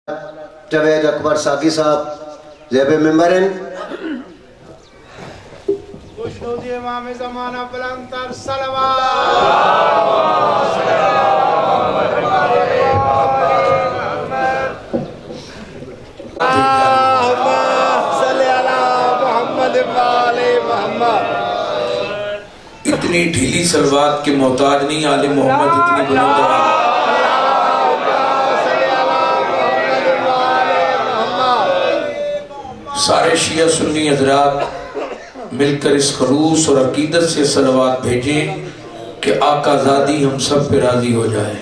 جاوید اکبر ساقی صاحب زیب ممبرن خوشنودی امام زمانہ بلندتر صلوات اتنی ڈھیلی سلوات کے محتاج نہیں آل محمد اتنی بلند آواز سارے شیعہ سنی حضرات مل کر اس خلوص اور عقیدت سے صلوات بھیجیں کہ آقا زادی ہم سب پہ راضی ہو جائے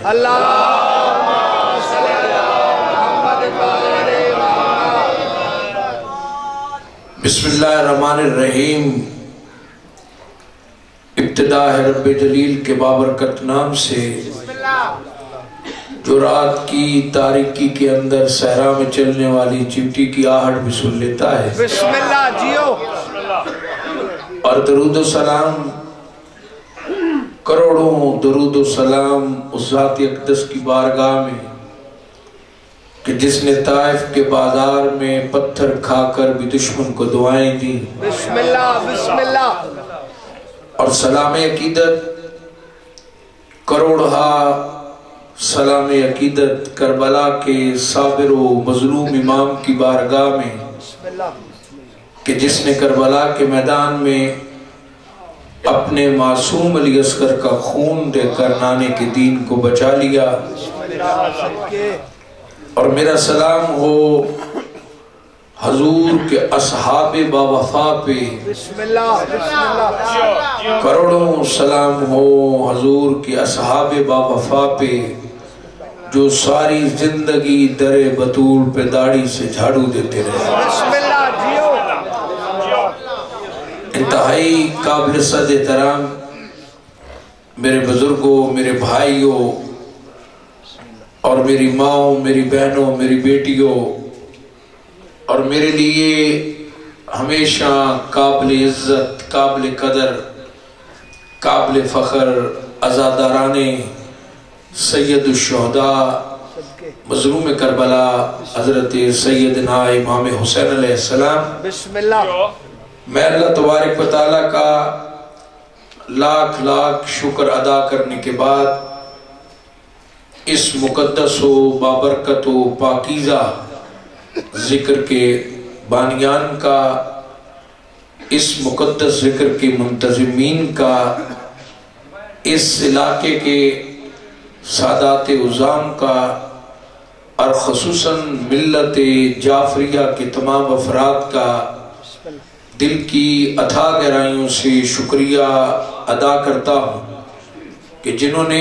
بسم اللہ الرحمن الرحیم ابتدا ہے رب جلیل کے بابرکت نام سے جو رات کی تاریکی کے اندر صحرا میں چلنے والی چمٹی کی آہٹ بھی سن لیتا ہے بسم اللہ جیو اور درود و سلام کروڑوں درود و سلام اس ذات اقدس کی بارگاہ میں کہ جس نے طائف کے بازار میں پتھر کھا کر بھی دشمن کو دعائیں دی بسم اللہ بسم اللہ اور سلام عقیدت کروڑہا سلام عقیدت کربلا کے صابر و مظلوم امام کی بارگاہ میں کہ جس نے کربلا کے میدان میں اپنے معصوم علی اصغر کا خون دے کر نانے کے دین کو بچا لیا اور میرا سلام ہو حضور کے اصحاب با وفا پہ کروڑوں سلام ہو حضور کے اصحاب با وفا پہ جو ساری زندگی در بطول پہ داڑھی سے جھاڑو دیتے رہے انتہائی قابل صد احترام میرے بزرگوں میرے بھائیوں اور میری ماؤں میری بہنوں میری بیٹیوں اور میرے لیے ہمیشہ قابل عزت قابل قدر قابل فخر عزادارانے سید الشہداء مظلوم کربلا حضرت سیدنا امام حسین علیہ السلام بسم اللہ میں اللہ تبارک و تعالیٰ کا لاکھ لاکھ شکر ادا کرنے کے بعد اس مقدس و بابرکت و پاکیزہ ذکر کے بانیان کا اس مقدس ذکر کے منتظمین کا اس علاقے کے سادات عظام کا اور خصوصاً ملت جعفریہ کے تمام افراد کا دل کی اتھاہ گہرائیوں سے شکریہ ادا کرتا ہوں کہ جنہوں نے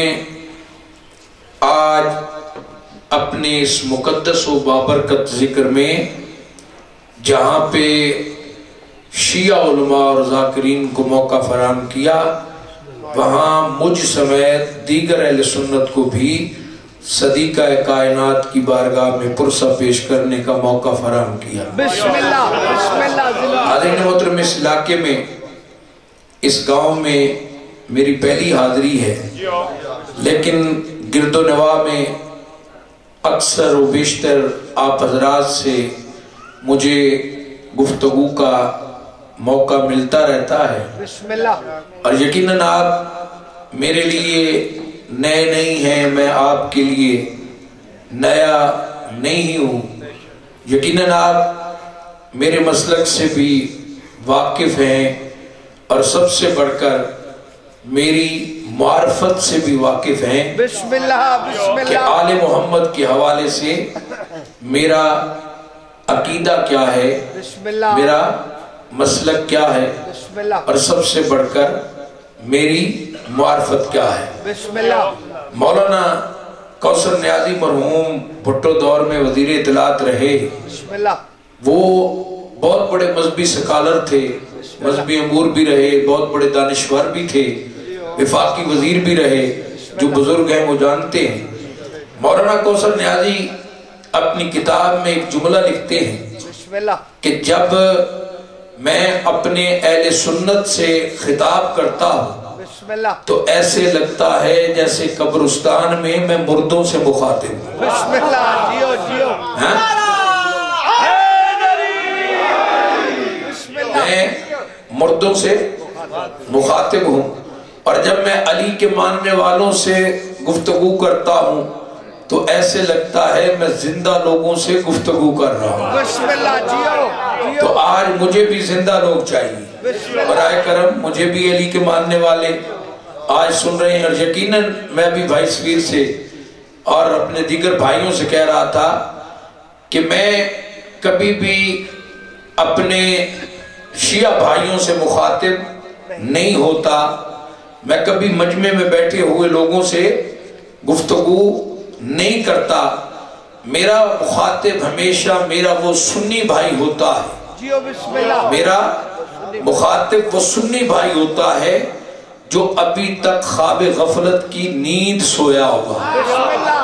آج اپنے اس مقدس و بابرکت ذکر میں جہاں پہ شیعہ علماء اور ذاکرین کو موقع فراہم کیا وہاں مجھ سمیت دیگر اہل سنت کو بھی صدیقہ کائنات کی بارگاہ میں پرسہ پیش کرنے کا موقع فراہم کیا بسم اللہ حاضرین محترم اس علاقے میں اس گاؤں میں میری پہلی حاضری ہے لیکن گرد و نواح میں اکثر و بیشتر آپ حضرات سے مجھے گفتگو کا موقع ملتا رہتا ہے بسم اللہ اور یقیناً آپ میرے لیے نئے نہیں ہیں میں آپ کے لیے نیا نہیں ہوں یقیناً آپ میرے مسلک سے بھی واقف ہیں اور سب سے بڑھ کر میری معرفت سے بھی واقف ہیں بسم اللہ کہ آل محمد کے حوالے سے میرا عقیدہ کیا ہے بسم اللہ میرا مسلک کیا ہے بسم اللہ اور سب سے بڑھ کر میری معرفت کیا ہے بسم اللہ مولانا کوثر نیازی مرحوم بھٹو دور میں وزیر اطلاعات رہے بسم اللہ وہ بہت بڑے مذہبی سکالر تھے مذہبی امور بھی رہے بہت بڑے دانشور بھی تھے وفاقی وزیر بھی رہے جو بزرگ ہیں وہ جانتے ہیں مولانا کوثر نیازی اپنی کتاب میں ایک جملہ لکھتے ہیں بسم اللہ کہ جب میں اپنے اہل سنت سے خطاب کرتا ہوں بسم اللہ تو ایسے لگتا ہے جیسے قبرستان میں میں مردوں سے مخاطب ہوں بسم اللہ جیو جیو میں مردوں سے مخاطب ہوں، اور جب میں علی کے ماننے والوں سے گفتگو کرتا ہوں تو ایسے لگتا ہے میں زندہ لوگوں سے گفتگو کر رہا ہوں۔ بسم اللہ، جیو تو آج مجھے بھی زندہ لوگ چاہیے، برائے کرم مجھے بھی علی کے ماننے والے آج سن رہے ہیں۔ اور یقیناً میں بھی بھائی سویر سے اور اپنے دیگر بھائیوں سے کہہ رہا تھا کہ میں کبھی بھی اپنے شیعہ بھائیوں سے مخاطب نہیں ہوتا، میں کبھی مجمع میں بیٹھے ہوئے لوگوں سے گفتگو نہیں کرتا، میرا مخاطب ہمیشہ میرا وہ سنی بھائی ہوتا ہے، جیو بسم اللہ، میرا مخاطب وہ سنی بھائی ہوتا ہے جو ابھی تک خواب غفلت کی نیند سویا ہوگا، بسم اللہ،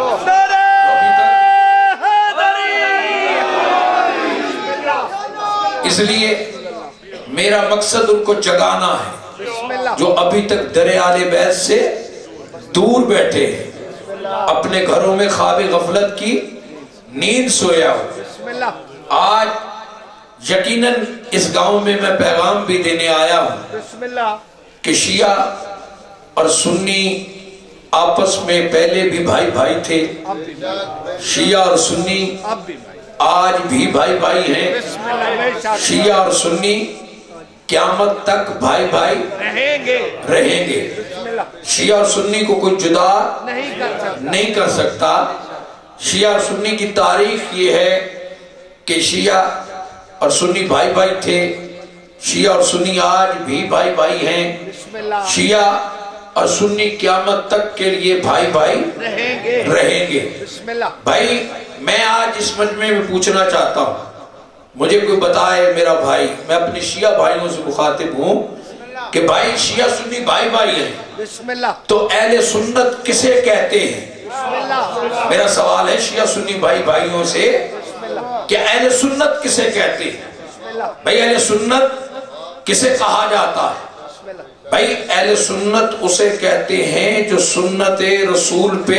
اس لیے میرا مقصد ان کو جگانا ہے بسم اللہ، جو ابھی تک در آل بیت سے دور بیٹھے ہیں، اپنے گھروں میں خواب غفلت کی نیند سویا ہو۔ بسم اللہ، آج یقیناً اس گاؤں میں میں پیغام بھی دینے آیا ہوں بسم اللہ، کہ شیعہ اور سنی آپس میں پہلے بھی بھائی بھائی تھے، اب بھی بھائی، شیعہ اور سنی اب بھی بھائی، آج بھی بھائی بھائی ہیں، بسم اللہ، بے شک شیعہ اور سنی قیامت تک بھائی بھائی رہیں گے، رہیں گے، بسم اللہ، شیعہ اور سنی کو کوئی جدا نہیں کر سکتا، نہیں کر سکتا۔ شیعہ اور سنی کی تاریخ یہ ہے کہ شیعہ اور سنی بھائی بھائی تھے، شیعہ اور سنی آج بھی بھائی بھائی ہیں، بسم اللہ، شیعہ اور سنی قیامت تک کے لیے بھائی بھائی رہیں گے، رہیں گے۔ بسم اللہ، بھائی میں آج اس مجمع میں پوچھنا چاہتا ہوں، مجھے کوئی بتائے میرا بھائی، میں اپنے شیعہ بھائیوں سے مخاطب ہوں کہ بھائی شیعہ سنی بھائی بھائی ہیں بسم اللہ، تو اہل سنت کسے کہتے ہیں؟ بسم اللہ، میرا سوال ہے شیعہ سنی بھائی بھائیوں سے کہ اہل سنت کسے کہتے ہیں؟ بسم اللہ، بھائی اہل سنت کسے کہا جاتا ہے؟ بسم اللہ، بھائی اہل سنت اسے کہتے ہیں جو سنت رسول پہ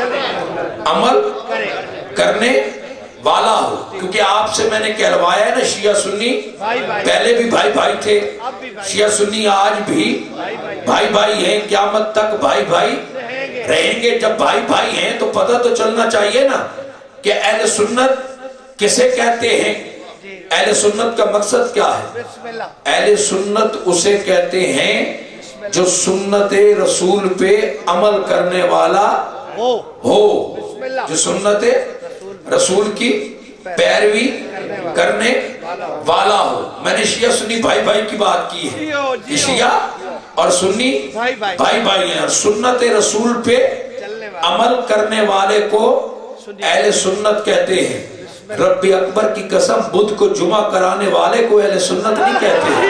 عمل کرنے والا ہو، کیونکہ آپ سے میں نے کہلوایا ہے نا شیعہ سنی بھائی بھائی، پہلے بھی بھائی بھائی تھے، اب بھی بھائی، شیعہ سنی آج بھی بھائی بھائی ہیں، قیامت تک بھائی بھائی رہیں گے، رہیں گے۔ جب بھائی بھائی ہیں تو پتہ تو چلنا چاہیے نا کہ اہل سنت کسے کہتے ہیں، اہل سنت کا مقصد کیا ہے؟ بسم اللہ، اہل سنت اسے کہتے ہیں جو سنت رسول پہ عمل کرنے والا ہو، ہو، بسم اللہ، جو سنت رسول کی پیروی کرنے والا ہو۔ میں نے شیعہ سنی بھائی بھائی کی بات کی ہے کہ شیعہ اور سنی بھائی بھائی، بھائی بھائی ہیں، اور سنت رسول پہ چلنے والا، عمل کرنے والے کو اہل سنت کہتے ہیں۔ رب اکبر کی قسم بدھ کو جمعہ کرانے والے کو اہل سنت نہیں کہتے ہیں۔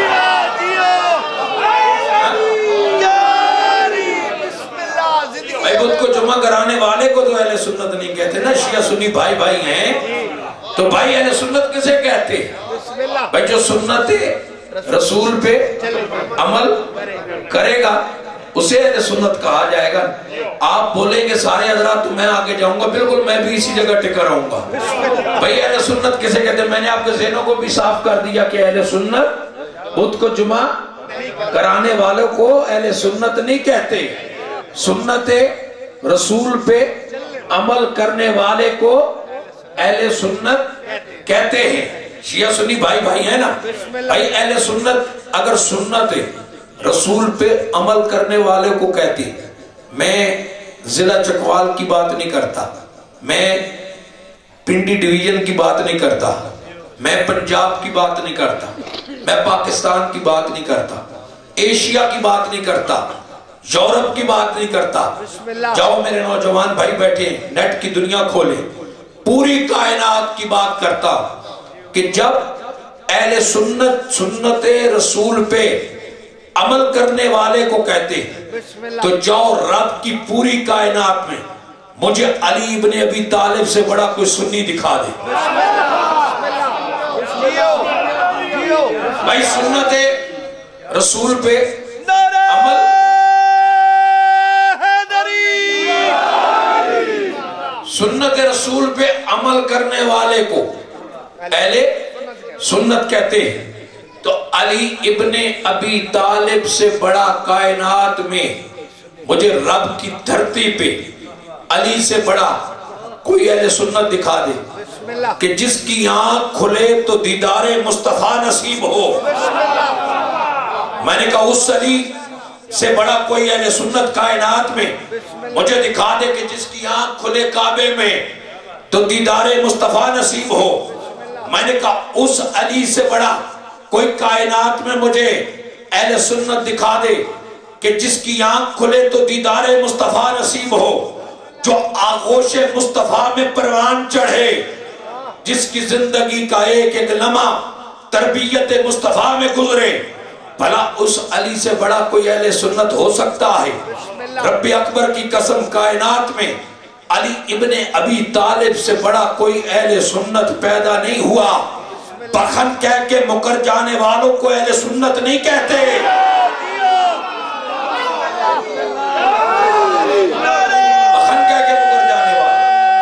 بھائی بدھ کو جمعہ کرانے والے کو تو اہل سنت نہیں کہتے نا، شیعہ سنی بھائی بھائی ہیں تو بھائی اہل سنت کسے کہتے ہیں؟ بسم اللہ، بھائی جو سنت رسول پہ عمل کرے گا اسے اہل سنت کہا جائے گا۔ آپ بولیں گے سارے حضرات تو میں آگے جاؤں گا، بالکل میں بھی اسی جگہ ٹکا رہوں گا۔ بھائی اہل سنت کسے کہتے ہیں؟ میں نے آپ کے ذہنوں کو بھی صاف کر دیا کہ اہل سنت بدھ کو جمعہ کرانے والوں کو اہل سنت نہیں کہتے، سنت رسول پہ عمل کرنے والے کو اہل سنت کہتے ہیں۔ شیعہ سنی بھائی بھائی ہیں نا، بھائی اہل سنت اگر سنت رسول پہ عمل کرنے والے کو کہتی، میں ضلع چکوال کی بات نہیں کرتا، میں پنڈی ڈویژن کی بات نہیں کرتا، میں پنجاب کی بات نہیں کرتا، میں پاکستان کی بات نہیں کرتا، ایشیا کی بات نہیں کرتا، یورپ کی بات نہیں کرتا۔ جاؤ میرے نوجوان بھائی بیٹھے نیٹ کی دنیا کھولے، پوری کائنات کی بات کرتا کہ جب اہل سنت سنت رسول پہ عمل کرنے والے کو کہتے تو جاؤ رب کی پوری کائنات میں مجھے علی ابن ابی طالب سے بڑا کوئی سنی دکھا دے۔ بھائی سنت رسول پہ عمل، سنت رسول پہ عمل کرنے والے کو اہل سنت کہتے ہیں۔ تو علی ابن ابی طالب سے بڑا کائنات میں مجھے رب کی دھرتی پہ علی سے بڑا کوئی اہل سنت دکھا دے کہ جس کی آنکھ کھلے تو دیدار مصطفیٰ نصیب ہو۔ میں نے کہا اس علی سے بڑا کوئی اہل سنت کائنات میں مجھے دکھا دے کہ جس کی آنکھ کھلے کعبے میں تو دیدار مصطفیٰ نصیب ہو۔ میں نے کہا اس علی سے بڑا کوئی کائنات میں مجھے اہل سنت دکھا دے کہ جس کی آنکھ کھلے تو دیدار مصطفیٰ نصیب ہو، جو آغوش مصطفیٰ میں پروان چڑھے، جس کی زندگی کا ایک ایک لمحہ تربیت مصطفیٰ میں گزرے۔ بھلا اس علی سے بڑا کوئی اہل سنت ہو سکتا ہے؟ رب اکبر کی قسم کائنات میں علی ابن ابی طالب سے بڑا کوئی اہل سنت پیدا نہیں ہوا۔ بخن کہہ کے مکر جانے والوں کو اہل سنت نہیں کہتے۔ بخن کہہ کے مکر جانے والوں،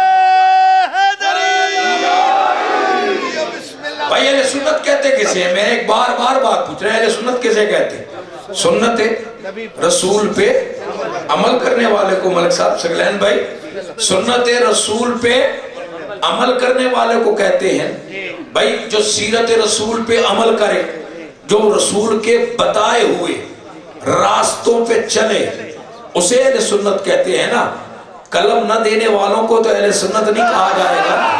بھائی اہل سنت کہتے کسے ہیں؟ میں ایک بار بات پوچھ رہا ہے، اہل سنت کسے کہتے ہیں؟ سنت رسول پہ عمل کرنے والے کو ملک صاحب سگلین بھائی سنت رسول پہ عمل کرنے والے کو کہتے ہیں۔ بھائی جو سیرت رسول پہ عمل کرے، جو رسول کے بتائے ہوئے راستوں پہ چلے، اسے اہل سنت کہتے ہیں نا۔ قلم نہ دینے والوں کو تو اہل سنت نہیں کہا جائے گا۔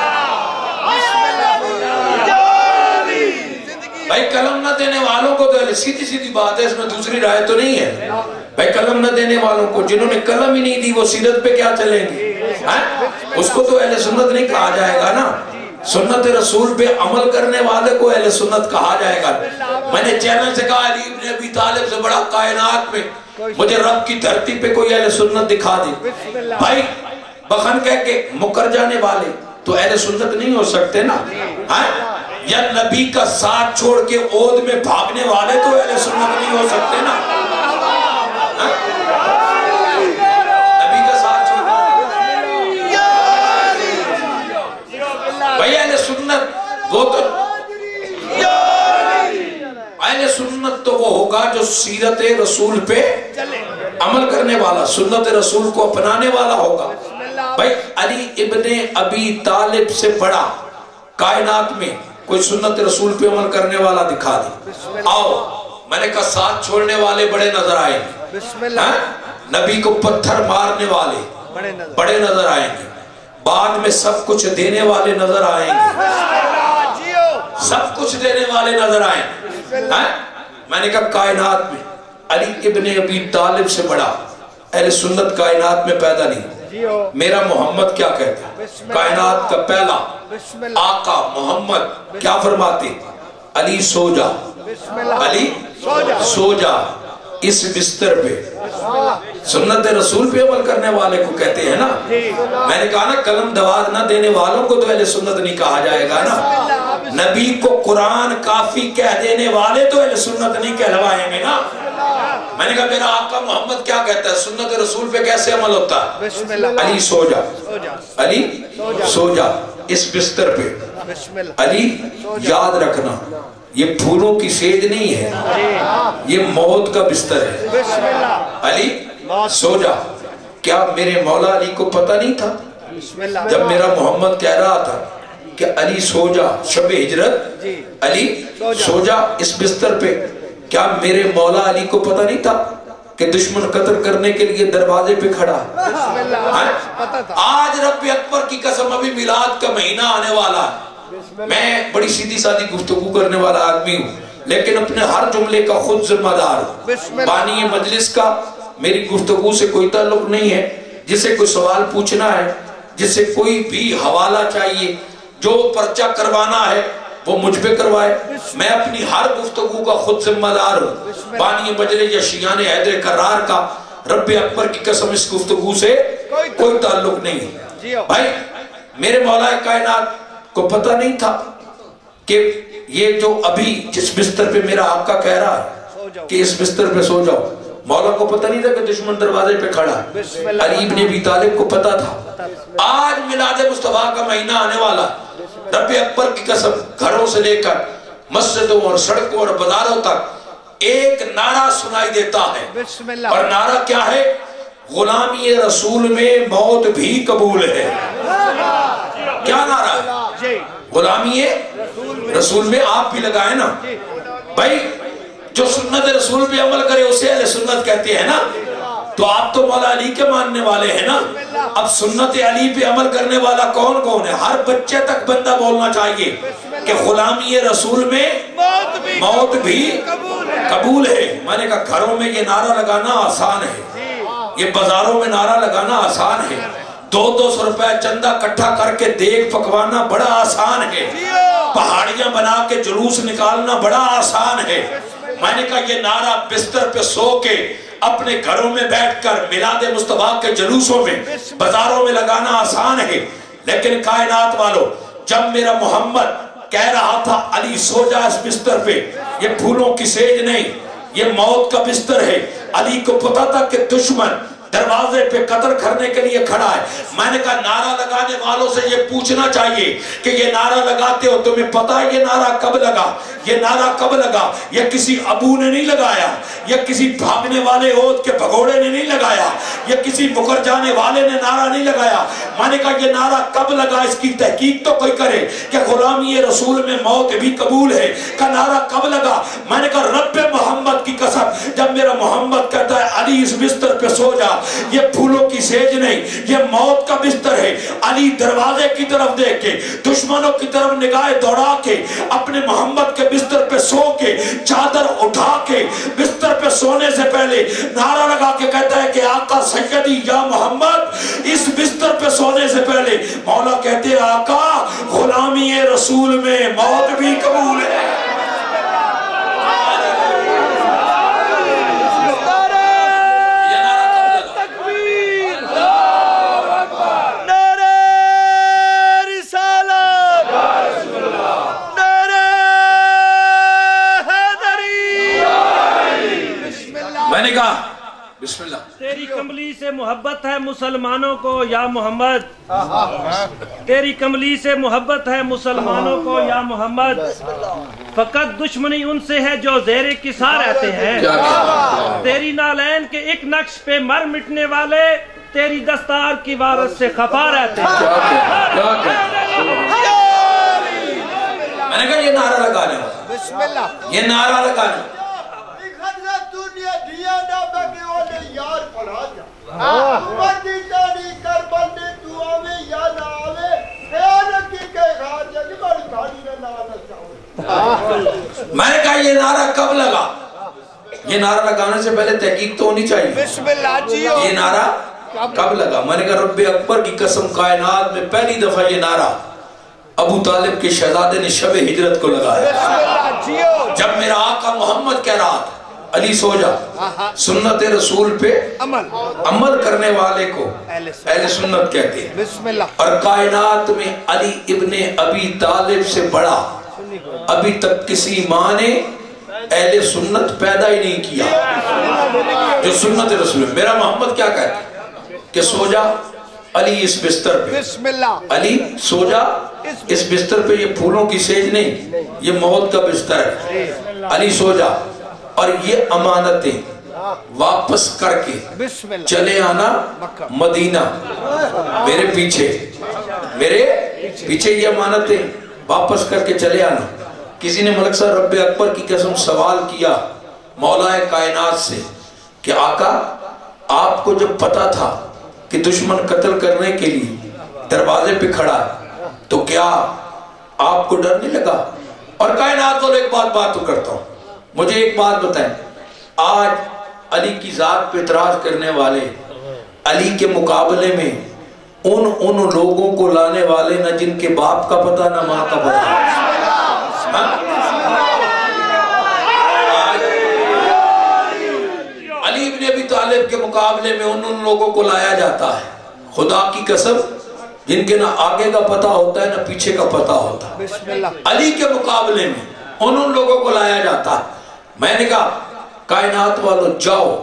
بھائی قلم نہ دینے والوں کو تو سیدھی بات ہے، اس میں دوسری رائے تو نہیں ہے۔ بھائی قلم نہ دینے والوں کو، جنہوں نے قلم ہی نہیں دی وہ سیرت پہ کیا چلیں گے؟ اس کو تو اہل سنت نہیں کہا جائے گا نا۔ سنت رسول پہ عمل کرنے والے کو اہل سنت کہا جائے گا۔ میں نے چیلنج سے کہا علی ابن ابی طالب سے بڑا کائنات میں مجھے رب کی دھرتی پہ کوئی اہل سنت دکھا دے۔ بھائی بخن کہہ کے مکر جانے والے تو اہل سنت نہیں ہو سکتے نا۔ یا نبی کا ساتھ چھوڑ کے عود میں بھاگنے والے تو اہل سنت نہیں ہو سکتے نا۔ نبی کا ساتھ چھوڑ بھائی اہل سنت وہ تو اہل سنت تو وہ ہوگا جو سیرت رسول پہ عمل کرنے والا، سنت رسول کو اپنانے والا ہوگا۔ بھائی علی ابن ابی طالب سے بڑا کائنات میں کوئی سنت رسول پہ عمل کرنے والا دکھا دے۔ آؤ، میں نے کہا ساتھ چھوڑنے والے بڑے نظر آئیں گے، نبی کو پتھر مارنے والے بڑے نظر آئیں گے، بعد میں سب کچھ دینے والے نظر آئیں گے، سب کچھ دینے والے نظر آئیں گے۔ میں نے کہا کائنات میں علی ابن ابی طالب سے بڑا اہل سنت کائنات میں پیدا نہیں۔ میرا محمد کیا کہتا ہے؟ کائنات کا پہلا آقا محمد کیا فرماتے؟ علی سو جا، علی سو جا اس بستر پہ۔ سنت رسول پہ عمل کرنے والے کو کہتے ہیں نا۔ میں نے کہا نا قلم دواد نہ دینے والوں کو تو اہل سنت نہیں کہا جائے گا نا۔ نبی کو قرآن کافی کہہ دینے والے تو اہل سنت نہیں کہلوائیں گے نا۔ میں نے کہا میرا آقا محمد کیا کہتا ہے؟ سنت رسول پہ کیسے عمل ہوتا ہے؟ علی سو جا، علی سو جا اس بستر پہ۔ علی یاد رکھنا یہ پھولوں کی سیج نہیں ہے، یہ موت کا بستر ہے۔ علی سو جا۔ کیا میرے مولا علی کو پتہ نہیں تھا جب میرا محمد کہہ رہا تھا کہ علی سو جا شب ہجرت، علی سو جا اس بستر پہ، کیا میرے مولا علی کو پتہ نہیں تھا کہ دشمن قتل کرنے کے لیے دروازے پہ کھڑا ہے؟ آج رب اکبر کی قسم ابھی میلاد کا مہینہ آنے والا ہے، میں بڑی سیدھی سادی گفتگو کرنے والا آدمی ہوں لیکن اپنے ہر جملے کا خود ذمہ دار ہوں۔ بانی مجلس کا میری گفتگو سے کوئی تعلق نہیں ہے۔ جسے کوئی سوال پوچھنا ہے، جسے کوئی بھی حوالہ چاہیے، جو پرچہ کروانا ہے وہ مجھ پہ کروائے، میں اپنی ہر گفتگو کا خود ذمہ دار ہوں۔ بانی مجلس یا شیعان حیدر کرار کا رب اکبر کی قسم اس گفتگو سے کوئی تعلق نہیں۔ بھائی میرے مولا کائنات کو پتہ نہیں تھا کہ یہ جو ابھی جس بستر پہ میرا آقا کہہ رہا ہے کہ اس بستر پہ سو جاؤ، مولا کو پتہ نہیں تھا کہ دشمن دروازے پہ کھڑا ہے، علی ابن ابی طالب کو پتہ تھا۔ آج میلاد مصطفیٰ کا مہینہ آنے والا، رب اکبر کی قسم گھروں سے لے کر مسجدوں اور سڑکوں اور بازاروں تک ایک نعرہ سنائی دیتا ہے، اور نعرہ کیا ہے؟ غلامی رسول میں موت بھی قبول ہے۔ کیا نعرہ ہے؟ غلامی رسول میں آپ بھی لگائیں نا بھائی، جو سنت رسول پہ عمل کرے اسے اہل سنت کہتے ہیں نا، تو آپ تو مولا علی کے ماننے والے ہیں نا۔ اب سنت علی پہ عمل کرنے والا کون کون ہے؟ ہر بچے تک بندہ بولنا چاہیے کہ غلامی رسول میں موت بھی قبول ہے۔ میں نے کہا گھروں میں یہ نعرہ لگانا آسان ہے، یہ بازاروں میں نعرہ لگانا آسان ہے، 200 روپے چندہ کٹھا کر کے دیگ پکوانا بڑا آسان ہے، پہاڑیاں بنا کے جلوس نکالنا بڑا آسان ہے۔ میں نے کہا یہ نعرہ بستر پہ سو کے اپنے گھروں میں بیٹھ کر میلاد مصطفیٰ کے جلوسوں میں بازاروں میں لگانا آسان ہے، لیکن کائنات والو، جب میرا محمد کہہ رہا تھا علی سو جا اس بستر پہ، یہ پھولوں کی سیج نہیں، یہ موت کا بستر ہے، علی کو پتا تھا کہ دشمن دروازے پہ قتل کرنے کے لیے کھڑا ہے۔ میں نے کہا نعرہ لگانے والوں سے یہ پوچھنا چاہیے کہ یہ نعرہ لگاتے ہو تمہیں پتا ہے یہ نعرہ کب لگا؟ یہ نعرہ کب لگا؟ یہ کسی ابو نے نہیں لگایا، یہ کسی بھاگنے والے عود کے بھگوڑے نے نہیں لگایا، یہ کسی مکر جانے والے نے نعرہ نہیں لگایا۔ میں نے کہا یہ نعرہ کب لگا؟ اس کی تحقیق تو کوئی کرے کہ غلامی رسول میں موت بھی قبول ہے کا نعرہ کب لگا؟ میں نے کہا رب محمد کی قسم، جب میرا محمد کہتا ہے علی اس بستر پہ سو جا، یہ پھولوں کی سیج نہیں، یہ موت کا بستر ہے، علی دروازے کی طرف دیکھ کے دشمنوں کی طرف نگاہ دوڑا کے اپنے محمد کے بستر پہ سو کے چادر اٹھا کے بستر پہ سونے سے پہلے نعرہ لگا کے کہتا ہے کہ آقا سیدی یا محمد، اس بستر پہ سونے سے پہلے مولا کہتے ہیں آقا غلامی رسول میں موت بھی قبول ہے۔ میں نے کہا بسم اللہ، تیری کملی سے محبت ہے مسلمانوں کو یا محمد، تیری کملی سے محبت ہے مسلمانوں کو یا محمد، فقط دشمنی ان سے ہے جو زیر کسا رہتے ہیں، تیری نالین کے ایک نقش پہ مر مٹنے والے تیری دستار کی وارث سے خفا رہتے ہیں۔ میں نے کہا یہ نعرہ لگا لیں، یہ نعرہ لگا لیں۔ میں نے کہا یہ نعرہ کب لگا؟ یہ نعرہ لگانے سے پہلے تحقیق تو ہونی چاہیے، یہ نعرہ کب لگا؟ میں نے کہا رب اکبر کی قسم کائنات میں پہلی دفعہ یہ نعرہ ابو طالب کے شہزادے نے شب ہجرت کو لگایا، جب میرا آقا محمد کہہ رہا تھا علی سو جا، سنت رسول پہ عمل کرنے والے کو اہل سنت کہتے ہیں، اور کائنات میں علی ابن ابی طالب سے بڑا ابھی تک کسی ماں نے اہل سنت پیدا ہی نہیں کیا جو سنت رسول ہے۔ میرا محمد کیا کہتا ہے کہ سو جا علی اس بستر پہ، علی سو جا اس بستر پہ، یہ پھولوں کی سیج نہیں، یہ موت کا بستر ہے، علی سو جا، اور یہ امانتیں واپس کر کے چلے آنا مدینہ، میرے پیچھے یہ امانتیں واپس کر کے چلے آنا۔ کسی نے ملک صاحب رب اکبر کی قسم سوال کیا مولا کائنات سے کہ آقا آپ کو جب پتا تھا کہ دشمن قتل کرنے کے لیے دروازے پہ کھڑا ہے تو کیا آپ کو ڈر نہیں لگا؟ اور کائنات کو ایک بات تو کرتا ہوں، مجھے ایک بات بتائیں، آج علی کی ذات پہ اعتراض کرنے والے علی کے مقابلے میں ان لوگوں کو لانے والے نہ جن کے باپ کا پتہ نہ ماں کا پتہ، علی ابن ابی طالب کے مقابلے میں ان لوگوں کو لایا جاتا ہے، خدا کی قسم جن کے نہ آگے کا پتہ ہوتا ہے نہ پیچھے کا پتہ ہوتا ہے، علی کے مقابلے میں ان لوگوں کو لایا جاتا ہے۔ میں نے کہا کائنات والو جاؤ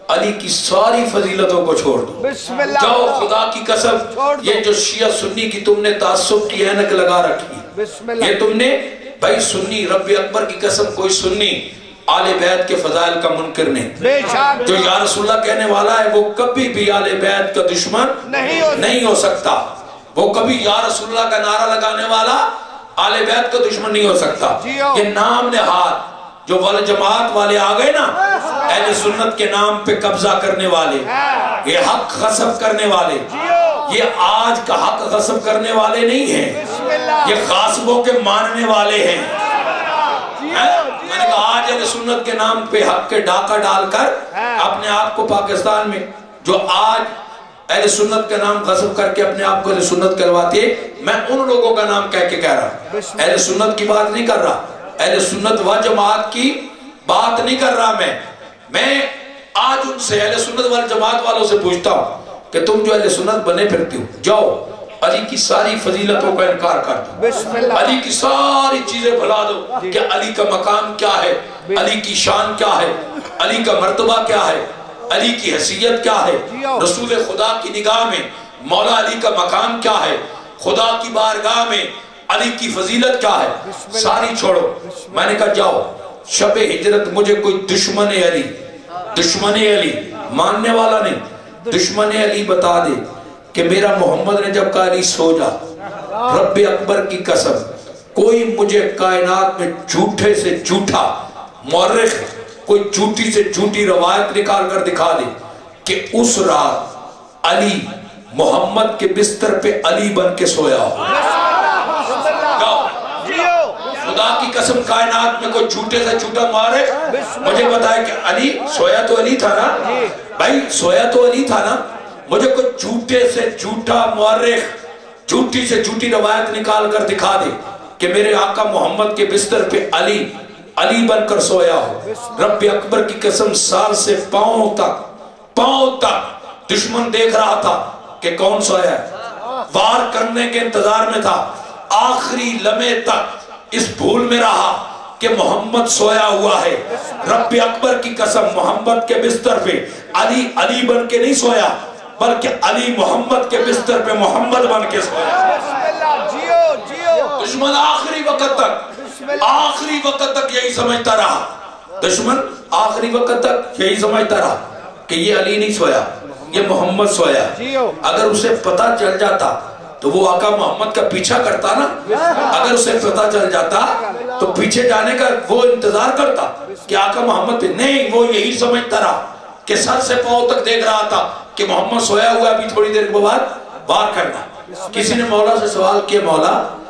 علی کی ساری فضیلتوں کو چھوڑ دو. بسم اللہ. جاؤ خدا کی قسم چھوڑ دو. یہ جو شیعہ سنی کی تم نے تعصب کی اینک لگا رکھی, بسم اللہ. یہ تم نے بھائی سنی, رب اکبر کی قسم کوئی سنی آل بیت کے فضائل کا منکر نہیں. بے شک. جو یا رسول اللہ کہنے والا ہے وہ کبھی بھی آل بیت کا دشمن نہیں ہو سکتا. وہ کبھی یا رسول اللہ کا نعرہ لگانے والا آل بیت کا دشمن نہیں ہو سکتا. یہ نام نہاد جو والجماعت والے آگئے نا, اہل سنت کے نام پہ قبضہ کرنے والے, یہ حق غصب کرنے والے, یہ آج کا حق غصب کرنے والے نہیں ہیں, یہ غاصبوں کے ماننے والے ہیں. میں نے کہا آج اہل سنت کے نام پہ حق کے ڈاکہ ڈال کر اپنے آپ کو پاکستان میں جو آج اہل سنت کا نام غصب کر کے اپنے آپ کو اہل سنت کرواتے, میں ان لوگوں کا نام کہہ کے کہہ رہا, اہل سنت کی بات نہیں کر رہا, اہل سنت و جماعت کی بات نہیں کر رہا. میں آج ان سے اہل سنت و جماعت والوں سے پوچھتا ہوں کہ تم جو اہل سنت بنے پھرتی ہو, جاؤ علی کی ساری فضیلتوں کا انکار کر دو, علی کی ساری چیزیں بھلا دو کہ علی کا مقام کیا ہے, علی کی شان کیا ہے, علی کا مرتبہ کیا ہے, علی کی حیثیت کیا ہے, رسول خدا کی نگاہ میں مولا علی کا مقام کیا ہے, خدا کی بارگاہ میں علی کی فضیلت کیا ہے, ساری چھوڑو. میں نے کہا جاؤ شب ہجرت مجھے کوئی دشمن علی ماننے والا نہیں, دشمن علی بتا دے کہ میرا محمد نے جب کہا علی سو جا, رب اکبر کی قسم کوئی مجھے کائنات میں جھوٹے سے جھوٹا مورخ کوئی جھوٹی سے جھوٹی روایت نکال کر دکھا دے کہ اس رات علی محمد کے بستر پہ علی بن کے سویا ہو. خدا کی قسم کائنات میں کوئی جھوٹے سے جھوٹا مورخ مجھے بتائے کہ علی سویا تو علی تھا نا, بھائی سویا تو علی تھا نا, مجھے کوئی جھوٹے سے جھوٹا مورخ جھوٹی سے جھوٹی روایت نکال کر دکھا دے کہ میرے آقا محمد کے بستر پہ علی بن کر سویا ہو. رب اکبر کی قسم سال سے پاؤں تک دشمن دیکھ رہا تھا کہ کون سویا ہے, وار کرنے کے انتظار میں تھا, آخری لمحے تک اس بھول میں رہا کہ محمد سویا ہوا ہے. رب اکبر کی قسم محمد کے بستر پہ علی بن کے نہیں سویا, بلکہ علی محمد کے بستر پہ محمد بن کے سویا. دشمن آخری وقت تک یہی سمجھتا رہا, دشمن آخری وقت تک یہی سمجھتا رہا کہ یہ علی نہیں سویا, یہ محمد سویا. اگر اسے پتا چل جاتا تو وہ آقا محمد کا پیچھا کرتا نا, اگر اسے پتا چل جاتا تو پیچھے جانے کا وہ انتظار کرتا کہ آقا محمد پہ نہیں, وہ یہی سمجھتا رہا کہ سر سے پاؤں تک دیکھ رہا تھا کہ محمد سویا ہوا, ابھی تھوڑی دیر کے بعد وار کرنا. کسی نے مولا سے سوال کیا, مولا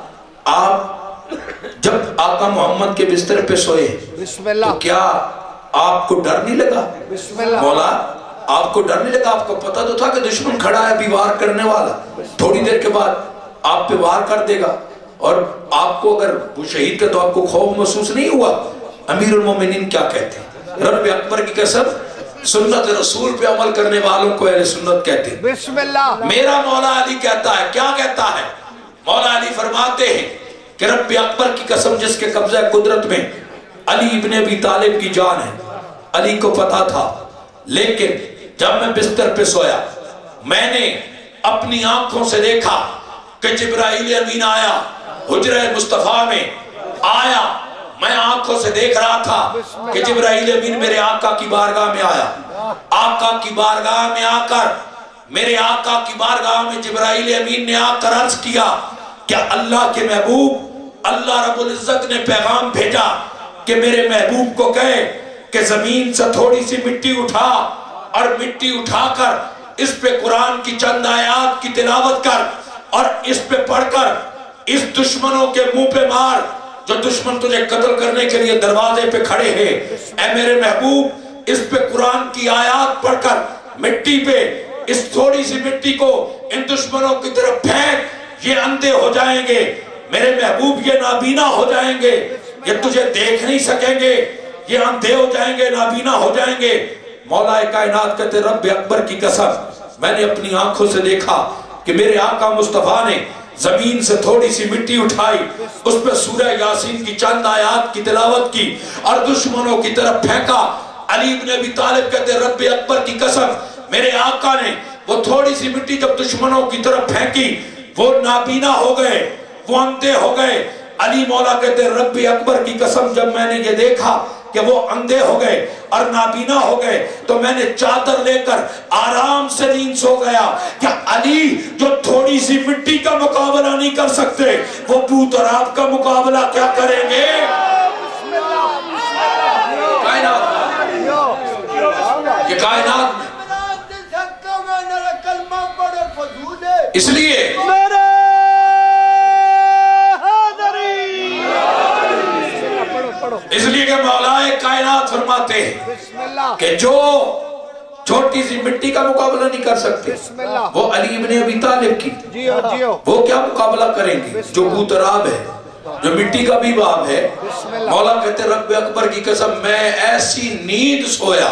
آپ جب آقا محمد کے بستر پہ سوئے تو کیا آپ کو ڈر نہیں لگا؟ مولا آپ کو ڈر نہیں لگا؟ آپ کو پتا تو تھا کہ دشمن کھڑا ہے ابھی وار کرنے والا, تھوڑی دیر کے بعد آپ پہ وار کر دے گا, اور آپ کو اگر وہ شہید کا تو آپ کو خوف محسوس نہیں ہوا؟ امیر المومنین کیا کہتے ہیں؟ رب اکبر کی قسم سنت رسول پہ عمل کرنے والوں کو اہل سنت کہتے ہیں. بسم اللہ. میرا مولا علی کہتا ہے, کیا کہتا ہے؟ مولا علی فرماتے ہیں کہ رب اکبر کی قسم جس کے قبضہ قدرت میں علی ابن ابی طالب کی جان ہے, علی کو پتا تھا, لیکن جب میں بستر پہ سویا میں نے اپنی آنکھوں سے دیکھا کہ جبرائیل امین آیا, حجرہ مصطفیٰ میں آیا, میں آنکھوں سے دیکھ رہا تھا کہ جبرائیل امین میرے آقا کی بارگاہ میں آیا, آقا کی بارگاہ میں آ کر میرے آقا کی بارگاہ میں جبرائیل امین نے آ کر عرض کیا کہ اللہ کے محبوب اللہ رب العزت نے پیغام بھیجا کہ میرے محبوب کو کہے کہ زمین سے تھوڑی سی مٹی اٹھا, اور مٹی اٹھا کر اس پہ قرآن کی چند آیات کی تلاوت کر, اور اس پہ پڑھ کر اس دشمنوں کے منہ پہ مار جو دشمن تجھے قتل کرنے کے لیے دروازے پہ کھڑے ہیں. اے میرے محبوب اس پہ قرآن کی آیات پڑھ کر مٹی پہ اس تھوڑی سی مٹی کو ان دشمنوں کی طرف پھینک, یہ اندھے ہو جائیں گے میرے محبوب, یہ نابینا ہو جائیں گے, یہ تجھے دیکھ نہیں سکیں گے, یہ اندھے ہو جائیں گے, نابینا ہو جائیں گے. مولا کائنات کہتے رب اکبر کی قسم میں نے اپنی آنکھوں سے دیکھا کہ میرے آقا مصطفیٰ نے زمین سے تھوڑی سی مٹی اٹھائی, اس پہ سورہ یاسین کی چند آیات کی تلاوت کی اور دشمنوں کی طرف پھینکا. علی ابن ابی طالب کہتے ہیں رب اکبر کی قسم میرے آقا نے وہ تھوڑی سی مٹی جب دشمنوں کی طرف پھینکی وہ نابینا ہو گئے، وہ اندھے ہو گئے۔ علی مولا کہتے ہیں رب اکبر کی قسم جب میں نے یہ دیکھا کہ وہ اندھے ہو گئے اور نابینا ہو گئے تو میں نے چادر لے کر آرام سے نیند سو گیا کہ علی جو تھوڑی سی مٹی کا مقابلہ نہیں کر سکتے وہ بوت اور آپ کا مقابلہ کیا کریں گے؟ کہ کائنات اس لیے کہ مولا کائنات فرماتے ہیں کہ جو چھوٹی سی مٹی کا مقابلہ نہیں کر سکتے وہ علی ابن ابی طالب کی وہ کیا مقابلہ کریں گے جو بوتراب ہے، جو مٹی کا بھی باب ہے۔ مولا کہتے ہیں رب اکبر کی قسم میں ایسی نیند سویا،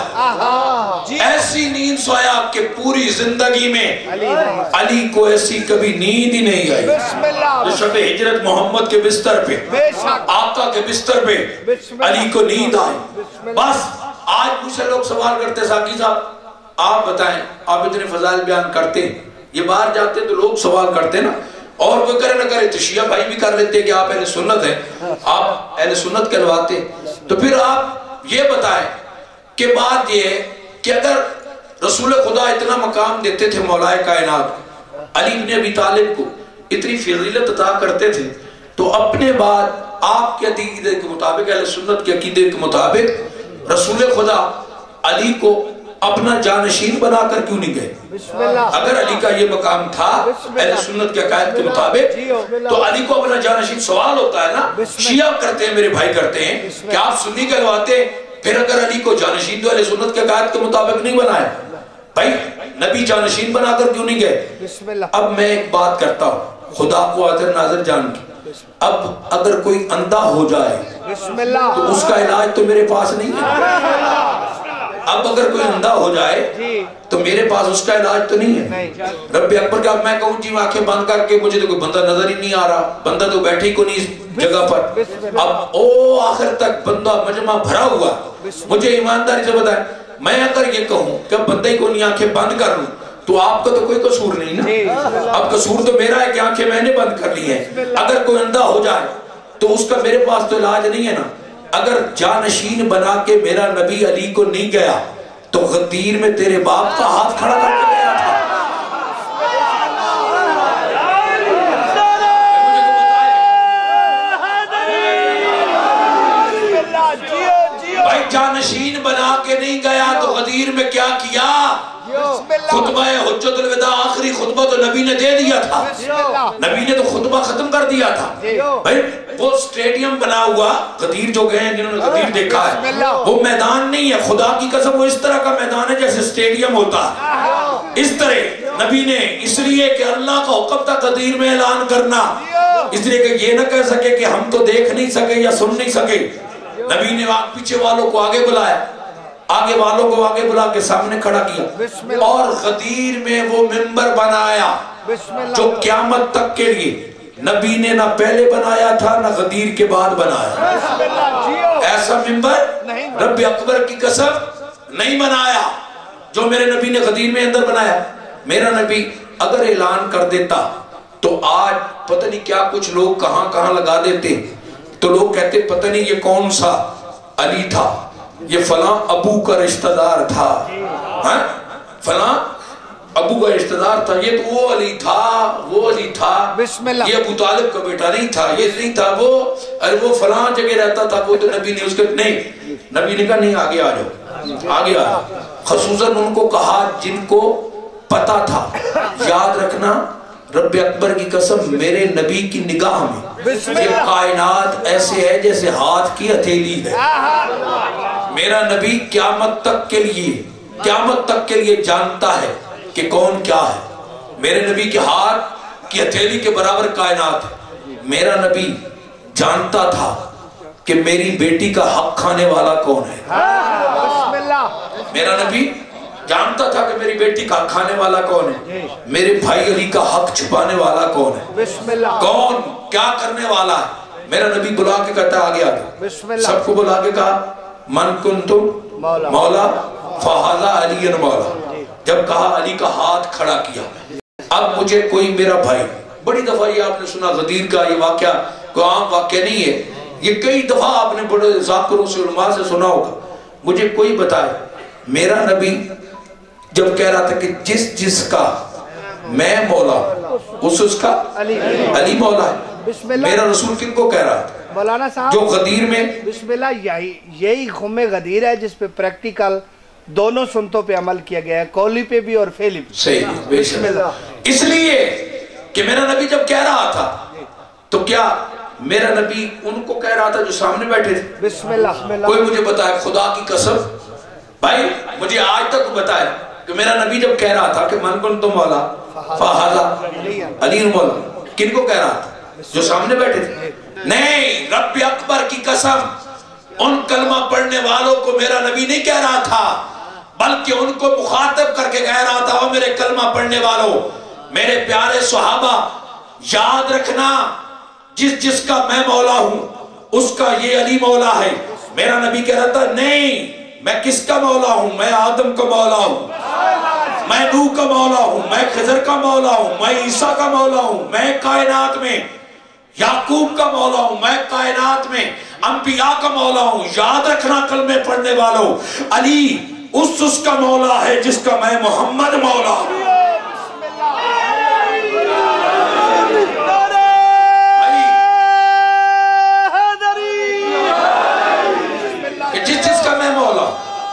ایسی نیند سویا کہ پوری زندگی میں علی کو ایسی کبھی نیند ہی نہیں آئی۔ جو شب ہجرت محمد کے بستر پہ، آقا کے بستر پہ علی کو نیند آئی۔ بس آج مجھ سے لوگ سوال کرتے ساقی صاحب آپ بتائیں، آپ اتنے فضائل بیان کرتے ہیں، یہ باہر جاتے تو لوگ سوال کرتے نا، اور وہ کرے نہ کرے تو شیعہ بھائی بھی کر لیتے کہ آپ اہل سنت ہیں، آپ اہل سنت کہلواتے، تو پھر آپ یہ بتائیں کہ بات یہ ہے کہ اگر رسول خدا اتنا مقام دیتے تھے مولا کائنات، علی ابن ابی طالب کو اتنی فضیلت عطا کرتے تھے، تو اپنے بعد آپ کے عقیدے کے مطابق، اہل سنت کے عقیدے کے مطابق رسول خدا علی کو اپنا جانشین بنا کر کیوں نہیں گئے؟ اگر علی کا یہ مقام تھا اہل سنت کے عقائد کے مطابق تو علی کو اپنا جانشین، سوال ہوتا ہے نا، شیعہ کرتے ہیں، میرے بھائی کرتے ہیں کہ آپ سنی کہلواتے، پھر اگر علی کو جانشین تو اہل سنت کے عقائد کے مطابق نہیں بنائے، بھائی نبی جانشین بنا کر کیوں نہیں گئے؟ اب میں ایک بات کرتا ہوں خدا کو حاضر ناظر جان کی، اب اگر کوئی اندھا ہو جائے تو اس کا علاج تو میرے پاس نہیں ہے۔ اب اگر کوئی اندھا ہو جائے تو میرے پاس اس کا علاج تو نہیں ہے۔ رب اکبر کا میں کہوں جی آنکھیں بند کر کے مجھے تو کوئی بندہ نظر ہی نہیں آ رہا، بندہ تو بیٹھی کو نہیں اس جگہ پر، اب آخر تک بندہ مجمع بھرا ہوا، مجھے ایمانداری سے بتائیں میں اگر یہ کہوں کہ بندے کو نہیں آنکھیں بند کر لوں تو آپ کا تو کوئی قصور نہیں نا، اب قصور تو میرا ہے کہ آنکھیں میں نے بند کر لی ہیں۔ اگر کوئی اندھا ہو جائے تو اس کا میرے پاس تو علاج نہیں ہے نا۔ اگر جانشین بنا کے میرا نبی علی کو نہیں گیا تو غدیر میں تیرے باپ کا ہاتھ کھڑا کر کے گیا تھا۔ بھائی جانشین بنا کے نہیں گیا تو غدیر میں کیا کیا؟ خطبہ حجت الوداع آخری خطبہ تو نبی نے دے دیا تھا، نبی نے تو خطبہ ختم کر دیا تھا۔ بھائی وہ سٹیڈیم بنا ہوا، غدیر جو گئے ہیں جنہوں نے غدیر دیکھا ہے، وہ میدان نہیں ہے، خدا کی قسم وہ اس طرح کا میدان ہے جیسے سٹیڈیم ہوتا ہے۔ اس طرح نبی نے اس لیے کہ اللہ کا حکم تھا غدیر میں اعلان کرنا، اس لیے کہ یہ نہ کہہ سکے کہ ہم تو دیکھ نہیں سکے یا سن نہیں سکے، نبی نے پیچھے والوں کو آگے بلایا، آگے والوں کو آگے بلا کے سامنے کھڑا کیا اور غدیر میں وہ منبر بنایا جو قیامت تک کے لیے نبی نے نہ پہلے بنایا تھا نہ غدیر کے بعد بنایا۔ ایسا منبر رب اکبر کی قسم نہیں بنایا جو میرے نبی نے غدیر میں اندر بنایا۔ میرا نبی اگر اعلان کر دیتا تو آج پتہ نہیں کیا کچھ لوگ کہاں کہاں لگا دیتے، تو لوگ کہتے پتہ نہیں یہ کون سا علی تھا، یہ فلاں ابو کا رشتہ دار تھا، فلاں ابو کا رشتہ دار تھا، یہ تو وہ علی تھا، وہ علی تھا، یہ ابو طالب کا بیٹا نہیں تھا، یہ نہیں تھا، وہ فلاں جگہ رہتا تھا، وہ تو نبی نے اس کے نہیں، نبی نے کہا نہیں آگے آ جاؤ، آگے آ جاؤ۔ خصوصاً ان کو کہا جن کو پتا تھا، یاد رکھنا رب اکبر کی قسم میرے نبی کی نگاہ میں یہ کائنات ایسے ہے جیسے ہاتھ کی ہتھیلی ہے۔ میرا نبی قیامت تک کے لیے جانتا ہے کہ کون کیا ہے۔ میرے نبی کے ہاتھ کی ہتھیلی کے برابر کائنات ہے۔ میرا نبی جانتا تھا کہ میری بیٹی کا حق کھانے والا کون ہے۔ میرا نبی جانتا تھا کہ میری بیٹی کا حق کھانے والا کون ہے، میرے بھائی علی کا حق چھپانے والا کون ہے، کون کیا کرنے والا ہے۔ میرا نبی بلا کے کہتا ہے آگے آگے، سب کو بلا کے کہا من کنتم مولا فہذا علی مولا، جب کہا علی کا ہاتھ کھڑا کیا، اب مجھے کوئی میرا بھائی، بڑی دفعہ یہ آپ نے سنا غدیر کا یہ واقعہ کوئی عام واقعہ نہیں ہے، یہ کئی دفعہ آپ نے بڑے ذاکروں سے علماء سے سنا ہوگا، مجھے کوئی بتائے میرا نبی جب کہہ رہا تھا کہ جس کا میں مولا اس کا علی مولا ہے، میرا رسول کن کو کہہ رہا تھا؟ مولانا صاحب جو غدیر میں بسم اللہ یہی خم غدیر ہے جس پہ پریکٹیکل دونوں سنتوں پہ عمل کیا گیا ہے، قولی پہ بھی اور فعلی پہ۔ صحیح بے شک، اس لیے کہ میرا نبی جب کہہ رہا تھا تو کیا میرا نبی ان کو کہہ رہا تھا جو سامنے بیٹھے تھے؟ بسم اللہ کوئی مجھے بتائے خدا کی قسم بھائی، مجھے آج تک بتائے کہ میرا نبی جب کہہ رہا تھا کہ من کن تو مولا فہذا علی مولا، کن کو کہہ رہا تھا؟ جو سامنے بیٹھے تھے؟ نہیں، رب اکبر کی قسم ان کلمہ پڑھنے والوں کو میرا نبی نہیں کہہ رہا تھا، بلکہ ان کو مخاطب کر کے کہہ رہا تھا، وہ میرے کلمہ پڑھنے والوں، میرے پیارے صحابہ یاد رکھنا جس کا میں مولا ہوں اس کا یہ علی مولا ہے۔ میرا نبی کہہ رہا تھا نہیں، میں کس کا مولا ہوں؟ میں آدم کا مولا ہوں، میں نوح کا مولا ہوں، میں خضر کا مولا ہوں، میں عیسیٰ کا مولا ہوں، میں کائنات میں یعقوب کا مولا ہوں، میں کائنات میں انبیاء کا مولا ہوں۔ یاد رکھنا کلمے پڑھنے والوں، علی اس کا مولا ہے جس کا میں محمد مولا ہوں۔ جس کا میں مولا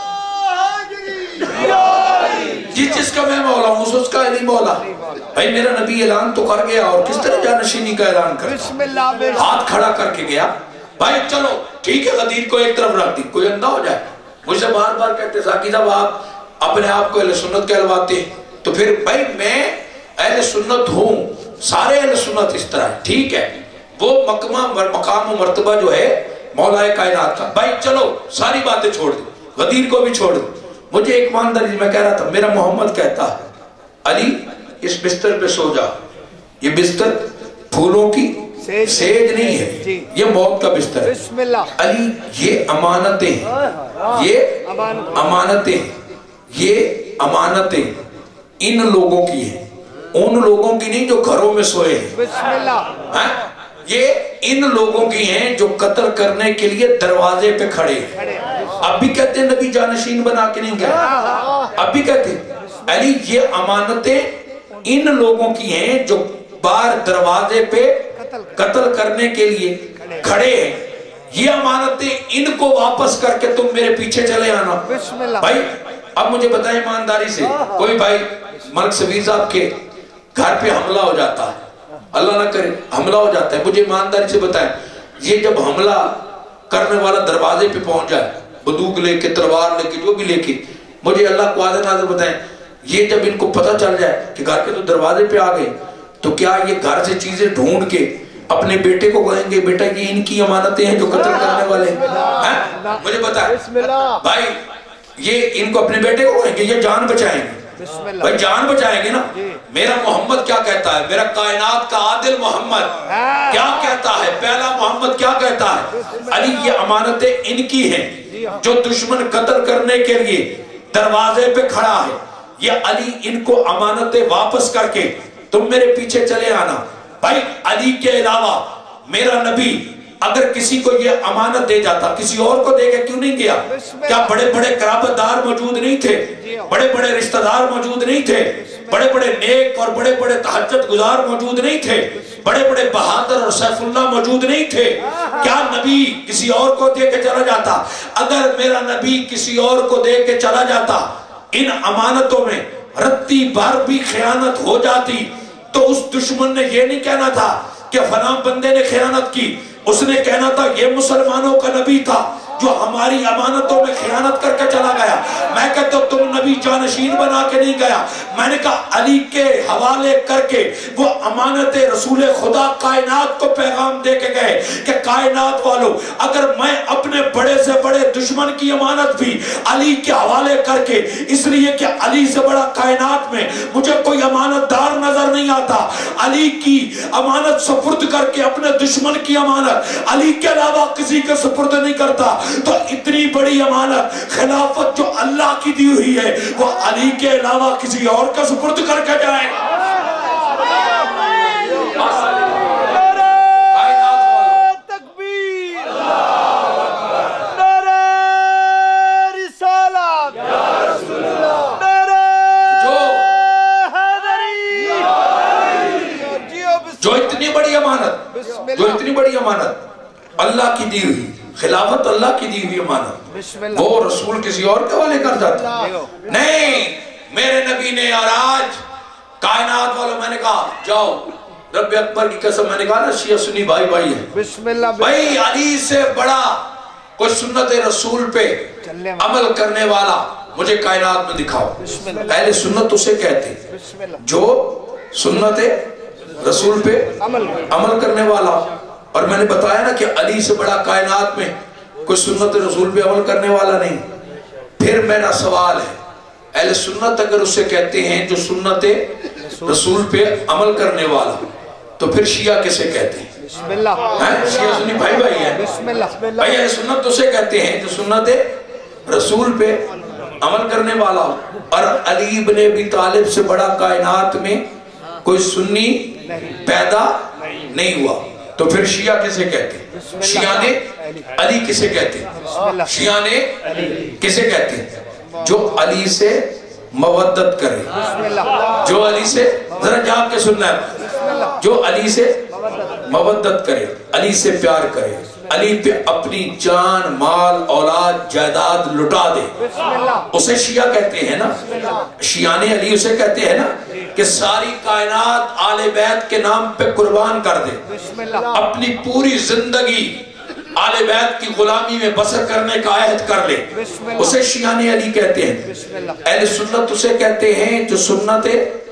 جس کا میں مولا ہوں اس کا علی مولا۔ بھائی میرا نبی اعلان تو کر گیا، اور کس طرح جانشینی کا اعلان کر ہاتھ کھڑا کر کے گیا۔ بھائی چلو ٹھیک ہے، غدیر کو ایک طرف رکھ دی، کوئی اندھا ہو جائے۔ مجھ سے بار بار کہتے ساقی صاحب آپ اپنے آپ کو اہل سنت کہلواتے ہیں، تو پھر بھائی میں اہل سنت ہوں، سارے اہل سنت اس طرح ہے، ٹھیک ہے، وہ مقام و مرتبہ جو ہے مولا کائنات کا۔ بھائی چلو ساری باتیں چھوڑ دی، غدیر کو بھی چھوڑ دی۔ مجھے ایک ایمانداری میں کہہ رہا تھا، میرا محمد کہتا ہے علی اس بستر پہ سو جا، یہ بستر پھولوں کی سیج نہیں ہے، یہ موت کا بستر ہے۔ علی یہ امانتیں یہ امانتیں ان لوگوں کی ہیں، ان لوگوں کی نہیں جو گھروں میں سوئے ہیں، یہ ان لوگوں کی ہیں جو قتل کرنے کے لیے دروازے پہ کھڑے ہیں۔ اب بھی کہتے ہیں نبی جانشین بنا کے نہیں گئے، اب بھی کہتے ہیں علی یہ امانتیں ان لوگوں کی ہیں جو باہر دروازے پہ قتل کرنے کے لیے کھڑے ہیں، یہ امانتیں ان کو واپس کر کے تم میرے پیچھے چلے آنا۔ بھائی اب مجھے بتائیں ایمانداری سے، کوئی بھائی ملک سبیر صاحب کے گھر پہ حملہ ہو جاتا ہے، اللہ نہ کرے حملہ ہو جاتا ہے، مجھے ایمانداری سے بتائیں یہ جب حملہ کرنے والا دروازے پہ پہنچ جائے، بندوق لے کے تلوار لے کے جو بھی لے کے، مجھے اللہ کو واضح ناظر بتائیں یہ جب ان کو پتہ چل جائے کہ گھر کے تو دروازے پہ آ گئے، تو کیا یہ گھر سے چیزیں ڈھونڈ کے اپنے بیٹے کو کہیں گے بیٹا یہ ان کی امانتیں ہیں جو قتل کرنے والے ہیں؟ مجھے بتائیں بھائی یہ ان کو اپنے بیٹے کو کہیں گے یہ جان بچائیں گے؟ بھائی جان بچائیں گے نا۔ میرا محمد کیا کہتا ہے، میرا کائنات کا عادل محمد کیا کہتا ہے، پہلا محمد کیا کہتا ہے، علی یہ امانتیں ان کی ہیں جو دشمن قتل کرنے کے لیے دروازے پہ کھڑا ہے، یہ علی ان کو امانتیں واپس کر کے تم میرے پیچھے چلے آنا۔ بھائی علی کے علاوہ میرا نبی اگر کسی کو یہ امانت دے جاتا کسی اور کو دے کے کیوں نہیں گیا؟ کیا بڑے بڑے قرابت دار موجود نہیں تھے، بڑے بڑے رشتہ دار موجود نہیں تھے، بڑے بڑے نیک اور بڑے بڑے تہجد گزار موجود نہیں تھے، بڑے بڑے بہادر اور سیف اللہ موجود نہیں تھے؟ کیا نبی کسی اور کو دے کے چلا جاتا؟ اگر میرا نبی کسی اور کو دے کے چلا جاتا، ان امانتوں میں رتی بھر بھی خیانت ہو جاتی، تو اس دشمن نے یہ نہیں کہنا تھا کہ فلاں بندے نے خیانت کی، اس نے کہنا تھا یہ مسلمانوں کا نبی تھا جو ہماری امانتوں میں خیانت کر کے چلا گیا۔ میں کہتا ہوں تم نبی جانشین بنا کے نہیں گیا، میں نے کہا علی کے حوالے کر کے وہ امانت رسول خدا کائنات کو پیغام دے کے گئے کہ کائنات والوں اگر میں اپنے بڑے سے بڑے دشمن کی امانت بھی علی کے حوالے کر کے، اس لیے کہ علی سے بڑا کائنات میں مجھے کوئی امانت دار نظر نہیں آتا، علی کی امانت سپرد کر کے اپنے دشمن کی امانت علی کے علاوہ کسی کے سپرد نہیں کرتا۔ تو اتنی بڑی امانت خلافت جو اللہ کی دی ہوئی ہے وہ علی کے علاوہ کسی اور کا سپرد کر کے جائے گا. جو اتنی بڑی امانت اللہ کی دی ہوئی خلافت اللہ کی دی ہوئی امانت وہ رسول کسی اور کے حوالے کر جاتا نہیں. میرے نبی نے اور آج کائنات والوں میں نے کہا جاؤ رب اکبر کی قسم میں نے کہا نا شیعہ سنی بھائی بھائی ہے بھائی علی سے بڑا کوئی سنت رسول پہ عمل کرنے والا مجھے کائنات میں دکھاؤ. اہل سنت اسے کہتے جو سنت رسول پہ عمل کرنے والا. اور میں نے بتایا نا کہ علی سے بڑا کائنات میں کوئی سنت رسول پہ عمل کرنے والا نہیں. پھر میرا سوال ہے اہل سنت اگر اسے کہتے ہیں جو سنت رسول پہ عمل کرنے والا تو پھر شیعہ کسے کہتے ہیں؟ شیعہ سنی بھائی بھائی ہیں بھائی اہل سنت اسے کہتے ہیں جو سنت رسول پہ عمل کرنے والا. اور علی بن ابی طالب سے بڑا کائنات میں کوئی سنی پیدا نہیں ہوا تو پھر شیعہ کسے کہتے ہیں؟ شیعہ نے علی کسے کہتے ہیں؟ شیعہ نے کسے کہتے ہیں؟ جو علی سے مودت کرے, جو علی سے ذرا جاگ کے سننا ہے, جو علی سے مودت کرے, علی سے پیار کرے, علی پہ اپنی جان مال اولاد جائیداد لٹا دے, اسے شیعہ کہتے ہیں نا. شیعہ نے علی اسے کہتے ہیں نا کہ ساری کائنات آل بیت کے نام پہ قربان کر دے, اپنی پوری زندگی آل بیت کی غلامی میں بسر کرنے کا عہد کر لے, اسے شیعہ نے علی کہتے ہیں. اہل سنت اسے کہتے ہیں جو سنت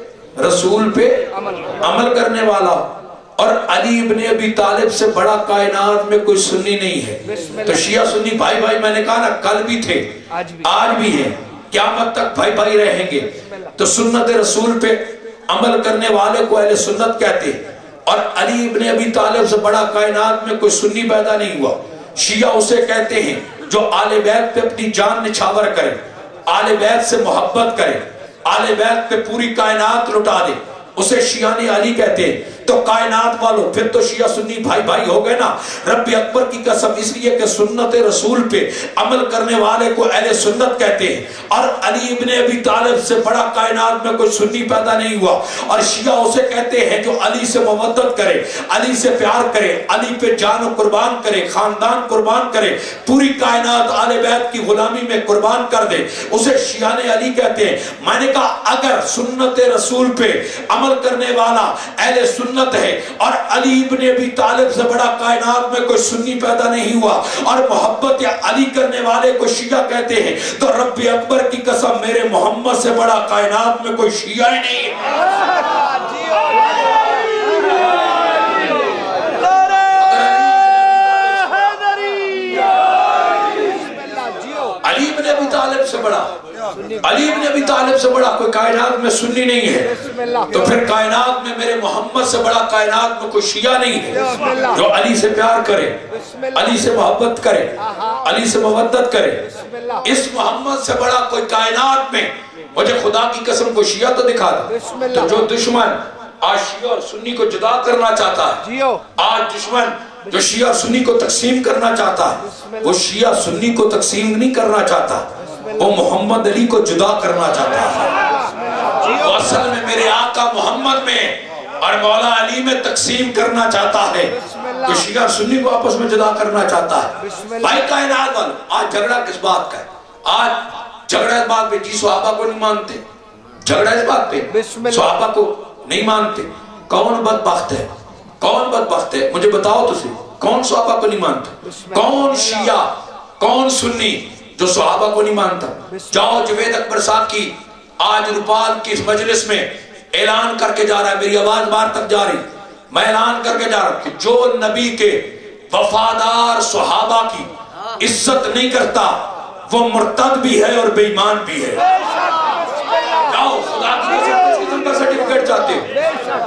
رسول پہ عمل کرنے والا. اور علی ابن ابی طالب سے بڑا کائنات میں کوئی سنی نہیں ہے. تو شیعہ سنی بھائی بھائی میں نے کہا نا کل بھی تھے آج بھی ہیں قیامت تک بھائی بھائی رہیں گے. تو سنت رسول پہ عمل کرنے والے کو اہل سنت کہتے ہیں. اور علی ابن ابی طالب سے بڑا کائنات میں کوئی سنی پیدا نہیں ہوا. شیعہ اسے کہتے ہیں جو آل بیت پہ اپنی جان نچھاور کرے, آل بیت سے محبت کرے, آل بیت پہ پوری کائنات لٹا دے, اسے شیعہ نے علی کہتے ہیں. تو کائنات والوں پھر تو شیعہ سنی بھائی بھائی ہو گئے نا. رب اکبر کی قسم اس لیے کہ سنت رسول پہ عمل کرنے والے کو اہل سنت کہتے ہیں. اور علی ابن ابی طالب سے بڑا کائنات میں کوئی سنی پیدا نہیں ہوا. اور شیعہ اسے کہتے ہیں جو علی سے مودت کرے, علی سے پیار کرے, علی پہ جان و قربان کرے, خاندان قربان کرے, پوری کائنات آل بیت کی غلامی میں قربان کر دے, اسے شیعہ نے علی کہتے ہیں. میں نے کہا اگر سنت رسول پہ عمل کرنے والا اہل سنت ہے اور علی ابن ابی طالب سے بڑا کائنات میں کوئی سنی پیدا نہیں ہوا اور محبت یا علی کرنے والے کو شیعہ کہتے ہیں, تو رب اکبر کی قسم میرے محمد سے بڑا کائنات میں کوئی شیعہ ہی نہیں ہے. علی ابن ابی طالب سے بڑا علی ابن ابی طالب سے بڑا کوئی کائنات میں سنی نہیں ہے, تو پھر کائنات میں میرے محمد سے بڑا کائنات میں کوئی شیعہ نہیں ہے جو علی سے پیار کرے, علی سے محبت کرے, علی سے مودت کرے. اس محمد سے بڑا کوئی کائنات میں مجھے خدا کی قسم کو شیعہ تو دکھا دے. تو جو دشمن آج شیعہ اور سنی کو جدا کرنا چاہتا ہے, آج دشمن جو شیعہ سنی کو تقسیم کرنا چاہتا ہے, وہ شیعہ سنی کو تقسیم نہیں کرنا چاہتا, وہ محمد علی کو جدا کرنا چاہتا ہے. وہ اصل میں میرے آقا محمد میں اور مولا علی میں تقسیم کرنا چاہتا ہے, تو شیعہ سنی کو آپس میں جدا کرنا چاہتا ہے. بھائی کائنات والوں آج جھگڑا کس بات کا ہے؟ آج جھگڑا اس بات پہ جی صحابہ کو نہیں مانتے, جھگڑا اس بات پہ صحابہ کو نہیں مانتے. کون بدبخت ہے, کون بدبخت ہے مجھے بتاؤ تسی, کون صحابہ کو نہیں مانتا؟ کون شیعہ کون سنی جو صحابہ کو نہیں مانتا؟ جاؤ جوید اکبر صاحب کی آج روپال کی اس مجلس میں اعلان کر کے جا رہا ہے, میری آواز باہر تک جا رہی, میں اعلان کر کے جا رہا ہوں کہ جو نبی کے وفادار صحابہ کی عزت نہیں کرتا وہ مرتد بھی ہے اور بے ایمان بھی ہے. جاؤ خدا کی قسم کا سرٹیفکیٹ چاہتے ہو,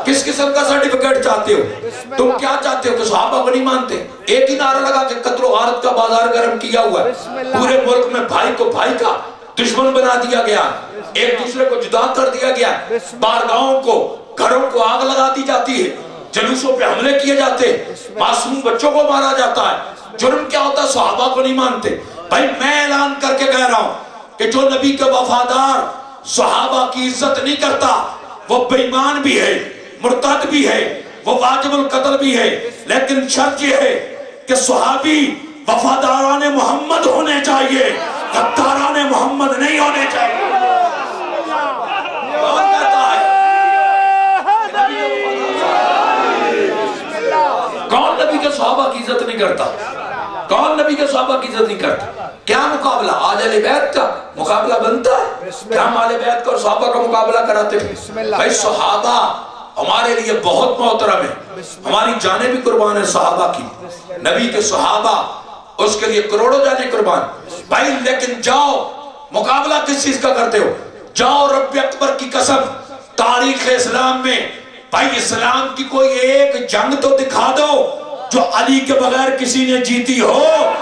किस किस्म का सर्टिफिकेट चाहते हो? तुम क्या चाहते हो कि सहाबा को नहीं मानते? एक ही नारा लगा के कत्ल और गारत का बाजार गर्म किया हुआ है। पूरे मुल्क में भाई को भाई का दुश्मन बना दिया गया, एक दूसरे को जुदा कर दिया गया, बारगाहों को घरों को आग लगा दी जाती है, जुलूसों पे हमले किए जाते हैं, मासूम बच्चों को मारा जाता है। जुर्म क्या होता है? सहाबा को नहीं मानते। भाई मैं ऐलान करके कह रहा हूं कि जो नबी के वफादार सहाबा की इज्जत नहीं करता वो बेईमान भी है, मुर्तद भी है, वो वाजिबुल कत्ल भी है। लेकिन शर्त ये है कि सहाबी वफादाराने मोहम्मद होने चाहिए, गद्दाराने मोहम्मद नहीं होने चाहिए। कौन कहता है? कौन नबी के सहाबा की इज्जत नहीं करता? कौन नबी के सहाबा की इज्जत नहीं करता? क्या मुकाबला? आज अहले बैत का मुकाबला बनता है? क्या हम अहले बैत का और सहाबा का मुकाबला कराते हैं? भाई सहाबा हमारे लिए बहुत मोहतरम है, हमारी जाने भी कुर्बान है सहाबा की। नबी के सहाबा, उसके लिए करोड़ों जाने कुर्बान। भाई लेकिन जाओ मुकाबला किस चीज का करते हो? जाओ रब्बे अकबर की कसम, तारीख इस्लाम में भाई इस्लाम की कोई एक जंग तो दिखा दो जो अली के बगैर किसी ने जीती हो।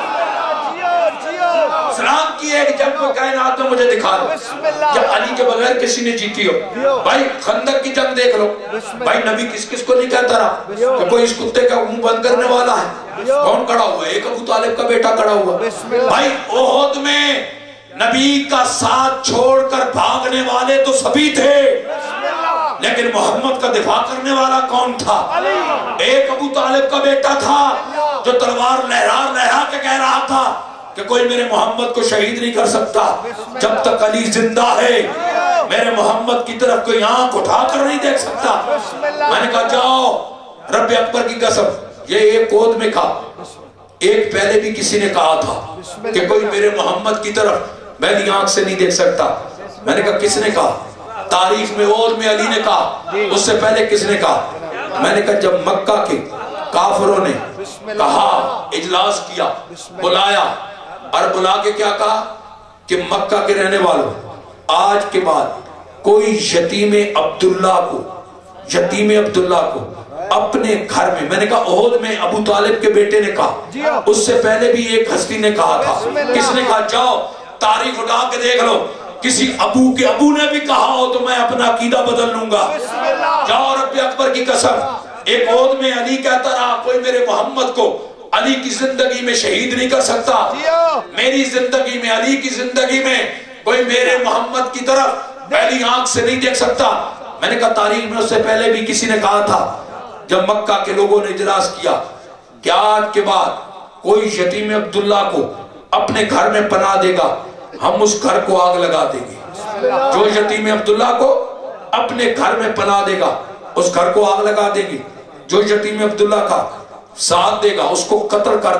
इस्लाम की एक जंग को कायनात में मुझे दिखा दो जो अली के बगैर किसी ने जीती हो। भाई खंदक की जंग देख लो, भाई नबी किस किस को नहीं कहता रहा कि कोई इस कुत्ते का मुंह बंद करने वाला है? कौन खड़ा हुआ? एक अबू तालिब का बेटा खड़ा हुआ। भाई ओहद में नबी का साथ छोड़कर भागने वाले तो सभी थे, लेकिन मोहम्मद का दिफा करने वाला कौन था? एक अबू तालिब का बेटा था जो तलवार लहरा लहरा के कह रहा था कि कोई मेरे मोहम्मद को शहीद नहीं कर सकता जब तक अली जिंदा है, मेरे मोहम्मद की तरफ कोई आंख उठाकर नहीं देख सकता। मैंने कहा जाओ रब्बे अकबर की कसम, ये एक कोद में कहा, एक पहले भी किसी ने कहा था कि कोई मेरे मोहम्मद की तरफ मेरी आंख से नहीं देख सकता। मैंने कहा किसने कहा? तारीख में और में अली ने कहा, उससे पहले किसने कहा? मैंने कहा जब मक्का के काफिरों ने कहा, इजलास किया, बुलाया और बुला के क्या कहा कि मक्का के रहने वालों, आज के बाद कोई यतीम अब्दुल्ला को अपने घर में, मैंने कहा ओहद में अबू तालिब के बेटे ने कहा, उससे पहले भी एक हस्ती ने कहा था। किसने कहा? जाओ तारीख उठा के देख लो, किसी अबू के अबू ने भी कहा हो तो मैं अपना अकीदा बदल लूंगा। जाओ रब्बे अकबर की कसम, एक ओहद में अली कहता रहा कोई मेरे मोहम्मद को अली की जिंदगी में शहीद नहीं कर सकता, मेरी जिंदगी में, अली की जिंदगी में कोई मेरे मोहम्मद की तरफ पहली आंख से नहीं देख सकता। मैंने कहा तारीख में उससे पहले भी किसी ने कहा था, जब मक्का के लोगों ने इजलास किया कि आज के बाद कोई यतीम अब्दुल्ला को अपने घर में पनाह देगा, हम उस घर को आग लगा देंगे। जो यतीम अब्दुल्ला को अपने घर में पनाह देगा उस घर को आग लगा देंगे। जो यतीम अब्दुल्ला का साथ देगा उसको कत्ल कर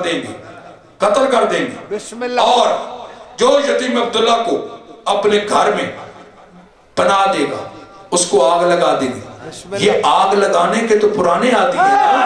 देंगे। और जो यतीम अब्दुल्ला को अपने घर में पनाह देगा उसको आग लगा देंगे। ये आग लगाने के तो पुराने आदि है ना,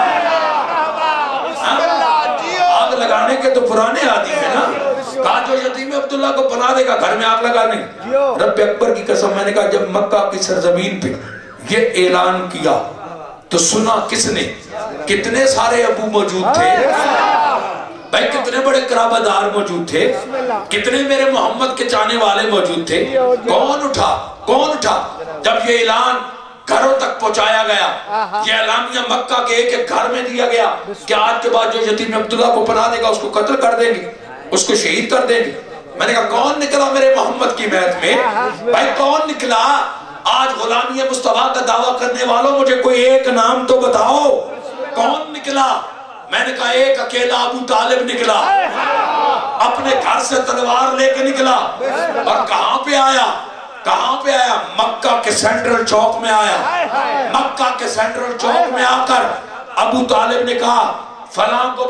आग लगाने के तो पुराने आदि है ना। कहा जो यतीम अब्दुल्ला को पनाह देगा घर में आग लगाने। रब्बे अकबर की कसम, मैंने कहा जब मक्का की सरजमीन पे ये ऐलान किया तो सुना किसने? कितने सारे अबू मौजूद थे भाई, कितने बड़े कराबादार मौजूद थे, कितने मेरे मोहम्मद के चाहने वाले मौजूद थे। कौन उठा जब ये ऐलान घरों तक पहुंचाया गया, ये ऐलानिया मक्का के एक एक घर में दिया गया कि आज के बाद जो यतीम अब्दुल्ला को पनाह देगा उसको कत्ल कर देंगे, उसको शहीद कर देंगे। मैंने कहा कौन निकला मेरे मोहम्मद की महत में? भाई कौन निकला? आज गुलामी मुस्तफा का दावा करने वालों मुझे कोई एक नाम तो बताओ, कौन निकला? मैंने कहा एक अकेला अबू तालिब निकला, अपने घर से तलवार लेके निकला। और कहां पे आया? मक्का के सेंट्रल चौक में आया। मक्का के सेंट्रल चौक में आकर अबू तालिब ने कहा फलां को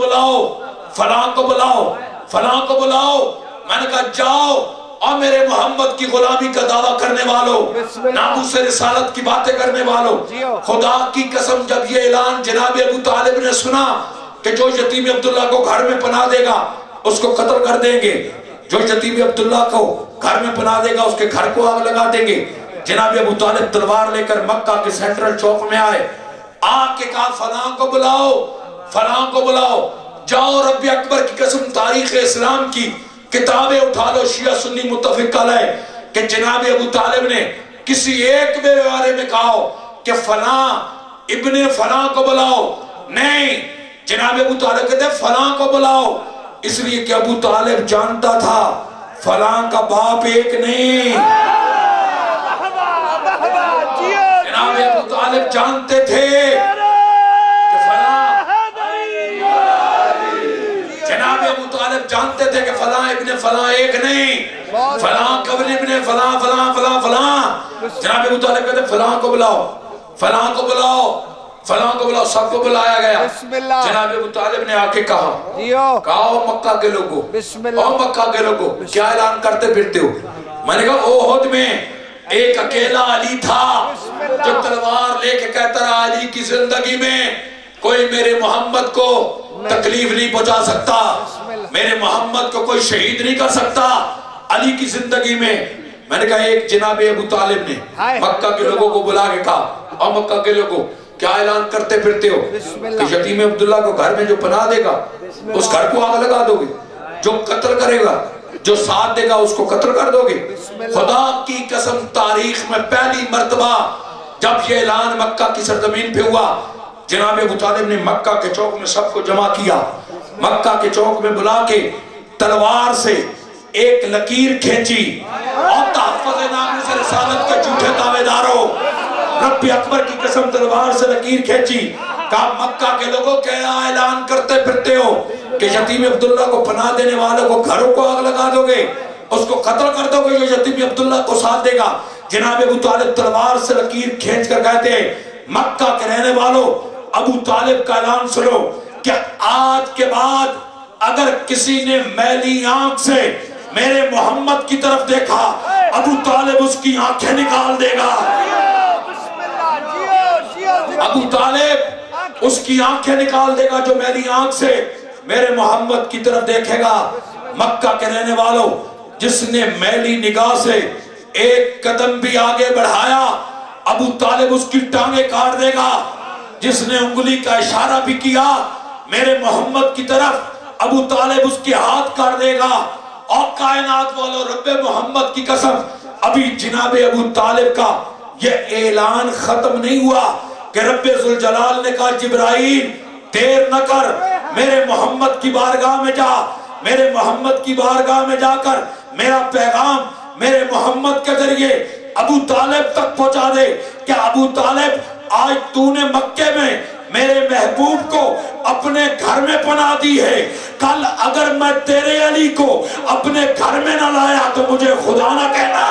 बुलाओ। मैंने कहा जाओ और मेरे मोहम्मद की गुलामी का दावा करने वालों, नामूस रिसालत की बातें करने वालों, खुदा की कसम जब ये ऐलान जनाब अबू तालिब ने सुना कि जो यतीम अब्दुल्ला को घर में पनाह देगा उसको कत्ल कर देंगे, जो यतीम अब्दुल्ला को घर में पनाह देगा उसके घर को आग लगा देंगे, जनाब अबू तालिब तलवार लेकर मक्का के सेंट्रल चौक में आए آ کے کہا فلاں کو بلاؤ، فلاں کو بلاؤ، جاؤ رب اکبر کی قسم تاریخ اسلام کی کتابیں اٹھا لو شیعہ سنی متفق علیہ کہ جناب ابو طالب نے کسی ایک کے بارے میں کہا کہ فلاں ابن فلاں کو بلاؤ، نہیں، جناب ابو طالب کہتے ہیں فلاں کو بلاؤ، اس لیے کہ ابو طالب جانتا تھا فلاں کا باپ ایک نہیں، جناب ابو طالب جانتے تھے کہ جناب ابو طالب جانتے تھے کہ فلاں ابن فلاں ایک نہیں، فلاں قبل ابن فلاں فلاں فلاں فلاں، جناب ابو طالب کہتے ہیں فلاں کو بلاؤ، فلاں کو بلاؤ، فلاں کو بلاؤ، سب کو بلایا گیا۔ جناب ابو طالب نے آ کے کہا او مکہ کے لوگوں، او مکہ کے لوگوں، کیا اعلان کرتے پھرتے ہو؟ میں نے کہا احد میں ایک اکیلا علی تھا جو تلوار لے کے کہتا رہا علی کی زندگی میں کوئی میرے محمد کو تکلیف نہیں پہنچا سکتا، میرے محمد کو کوئی شہید نہیں کر سکتا علی کی زندگی میں۔ میں نے کہا ایک جناب ابو طالب نے مکہ کے لوگوں کو بلا کے کہا اور مکہ کے لوگوں کیا اعلان کرتے پھرتے ہو کہ یتیم عبداللہ کو گھر میں جو پناہ دے گا اس گھر کو آگ لگا دو گے، جو قتل کرے گا جو ساتھ دے گا اس کو قتل کر دو گے؟ خدا کی قسم تاریخ میں پہلی مرتبہ جب یہ اعلان مکہ کی سرزمین پہ ہوا، جناب ابو طالب نے مکہ کے چوک میں سب کو جمع کیا، مکہ کے چوک میں بلا کے تلوار سے ایک لکیر کھینچی اور تحفظ ناموس رسالت کے جھوٹے دعوے داروں، رب اکبر کی قسم تلوار سے لکیر کھینچی، کہا مکہ کے لوگوں کیا اعلان کرتے پھرتے ہو کہ یتیم عبداللہ کو پناہ دینے والوں کو گھروں کو آگ لگا دو گے، اس کو قتل کر دو گے جو یتیم عبداللہ کو ساتھ دے گا؟ جناب ابو طالب تلوار سے لکیر کھینچ کر کہتے ہیں مکہ کے رہنے والوں ابو طالب کا اعلان سنو کہ آج کے بعد اگر کسی نے میلی آنکھ سے میرے محمد کی طرف دیکھا ابو طالب اس کی آنکھیں نکال دے گا، ابو طالب اس کی آنکھیں نکال دے گا جو میری آنکھ سے میرے محمد کی طرف دیکھے گا۔ مکہ کے رہنے والوں جس نے میلی نگاہ سے ایک قدم بھی آگے بڑھایا ابو طالب اس کی ٹانگیں کاٹ دے گا، جس نے انگلی کا اشارہ بھی کیا میرے محمد کی طرف ابو طالب اس کے ہاتھ کاٹ دے گا۔ اور کائنات والوں رب محمد کی قسم ابھی جناب ابو طالب کا یہ اعلان ختم نہیں ہوا کہ رب ذوالجلال نے کہا جبرائیل دیر نہ کر، میرے محمد کی بارگاہ میں جا، میرے محمد کی بارگاہ میں جا کر میرا پیغام میرے محمد کے ذریعے ابو طالب تک پہنچا دے کہ ابو طالب آج تو نے مکے میں میرے محبوب کو اپنے گھر میں پناہ دی ہے، کل اگر میں تیرے علی کو اپنے گھر میں نہ لایا تو مجھے خدا نہ کہنا۔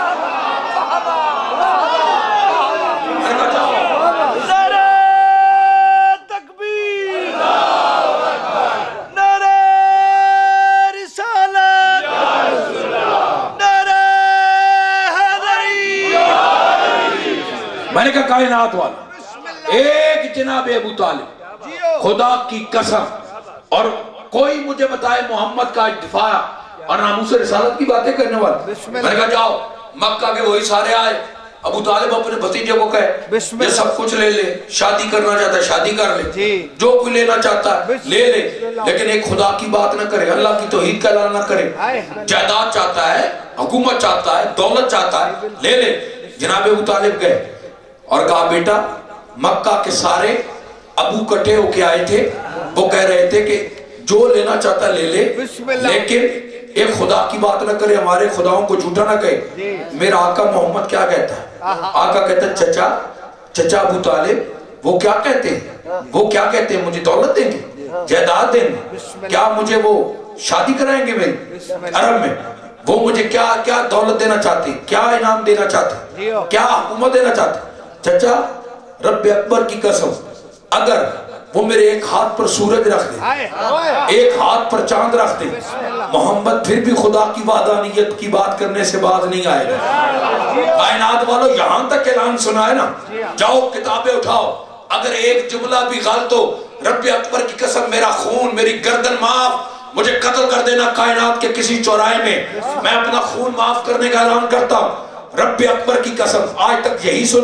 میں نے کہا کائنات والا ایک جناب ابو طالب خدا کی قسم، اور کوئی مجھے بتائے محمد کا دفاع اور ناموس رسالت کی باتیں کرنے والا۔ میں نے کہا جاؤ مکہ کے وہی سارے آئے، ابو طالب اپنے بھتیجے کو کہے یہ سب کچھ لے لے، شادی کرنا چاہتا ہے شادی کر لے، جو کوئی لینا چاہتا ہے لے لے، لیکن ایک خدا کی بات نہ کرے، اللہ کی توحید کا اعلان نہ کرے، جائیداد چاہتا ہے، حکومت چاہتا ہے، دولت چاہتا ہے، لے لے۔ جناب ابو طالب گئے اور کہا بیٹا مکہ کے سارے ابو کٹھے ہو کے آئے تھے، وہ کہہ رہے تھے کہ جو لینا چاہتا لے لے، لیکن ایک خدا کی بات نہ کرے، ہمارے خداؤں کو جھوٹا نہ کہے۔ میرا آقا محمد کیا کہتا ہے؟ آقا کہتا ہے چچا ابو طالب وہ کیا کہتے ہیں؟ وہ کیا کہتے ہیں مجھے دولت دیں گے، جائیداد دیں گے، کیا مجھے وہ شادی کرائیں گے میری عرب میں؟ وہ مجھے کیا دولت دینا چاہتے، کیا انعام دینا چاہتے، کیا حکومت دینا چاہتے؟ چچا رب اکبر کی قسم اگر وہ میرے ایک ہاتھ پر سورج رکھ دے، ایک ہاتھ پر چاند رکھ دے، محمد پھر بھی خدا کی وحدانیت کی بات کرنے سے باز نہیں آئے گا۔ کائنات والوں یہاں تک اعلان سنا ہے نا، جاؤ کتابیں اٹھاؤ، اگر ایک جملہ بھی غلط ہو رب اکبر کی قسم میرا خون میری گردن معاف، مجھے قتل کر دینا کائنات کے کسی چوراہے میں اپنا خون معاف کرنے کا اعلان کرتا ہوں۔ رب اکبر کی قسم آج تک یہی سنا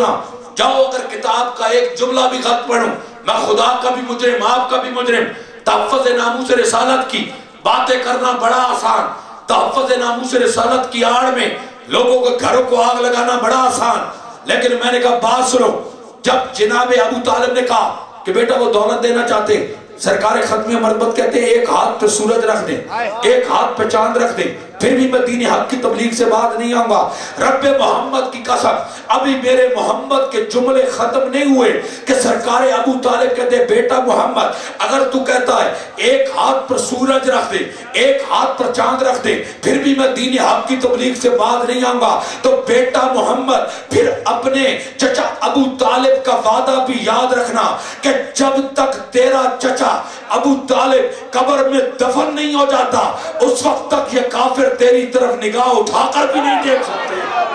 جاؤ اگر کتاب کا ایک جملہ بھی غلط پڑھوں میں خدا کا بھی مجرم آپ کا بھی مجرم. تحفظ ناموس رسالت کی باتیں کرنا بڑا آسان, تحفظ ناموس رسالت کی آڑ میں لوگوں کے گھروں کو آگ لگانا بڑا آسان. لیکن میں نے کہا بات سنو, جب جناب ابو طالب نے کہا کہ بیٹا وہ دولت دینا چاہتے, سرکار ختمیہ مرتبت کہتے ہیں ایک ہاتھ پہ سورج رکھ دیں, ایک ہاتھ پہ چاند رکھ دیں, پھر بھی میں دین حق کی تبلیغ سے بعد نہیں آؤں گا. رب محمد کی قسم ابھی میرے محمد کے جملے ختم نہیں ہوئے کہ سرکار ابو طالب کہتے ہیں بیٹا محمد اگر تو کہتا ہے ایک ہاتھ پر سورج رکھ دے ایک ہاتھ پر چاند رکھ دے پھر بھی میں دین حق کی تبلیغ سے بعد نہیں آؤں گا, تو بیٹا محمد پھر اپنے چچا ابو طالب کا وعدہ بھی یاد رکھنا کہ جب تک تیرا چچا ابو طالب قبر میں دفن نہیں ہو جاتا اس وقت تک یہ کافر تیری طرف نگاہ اٹھا کر بھی نہیں دیکھ سکتے.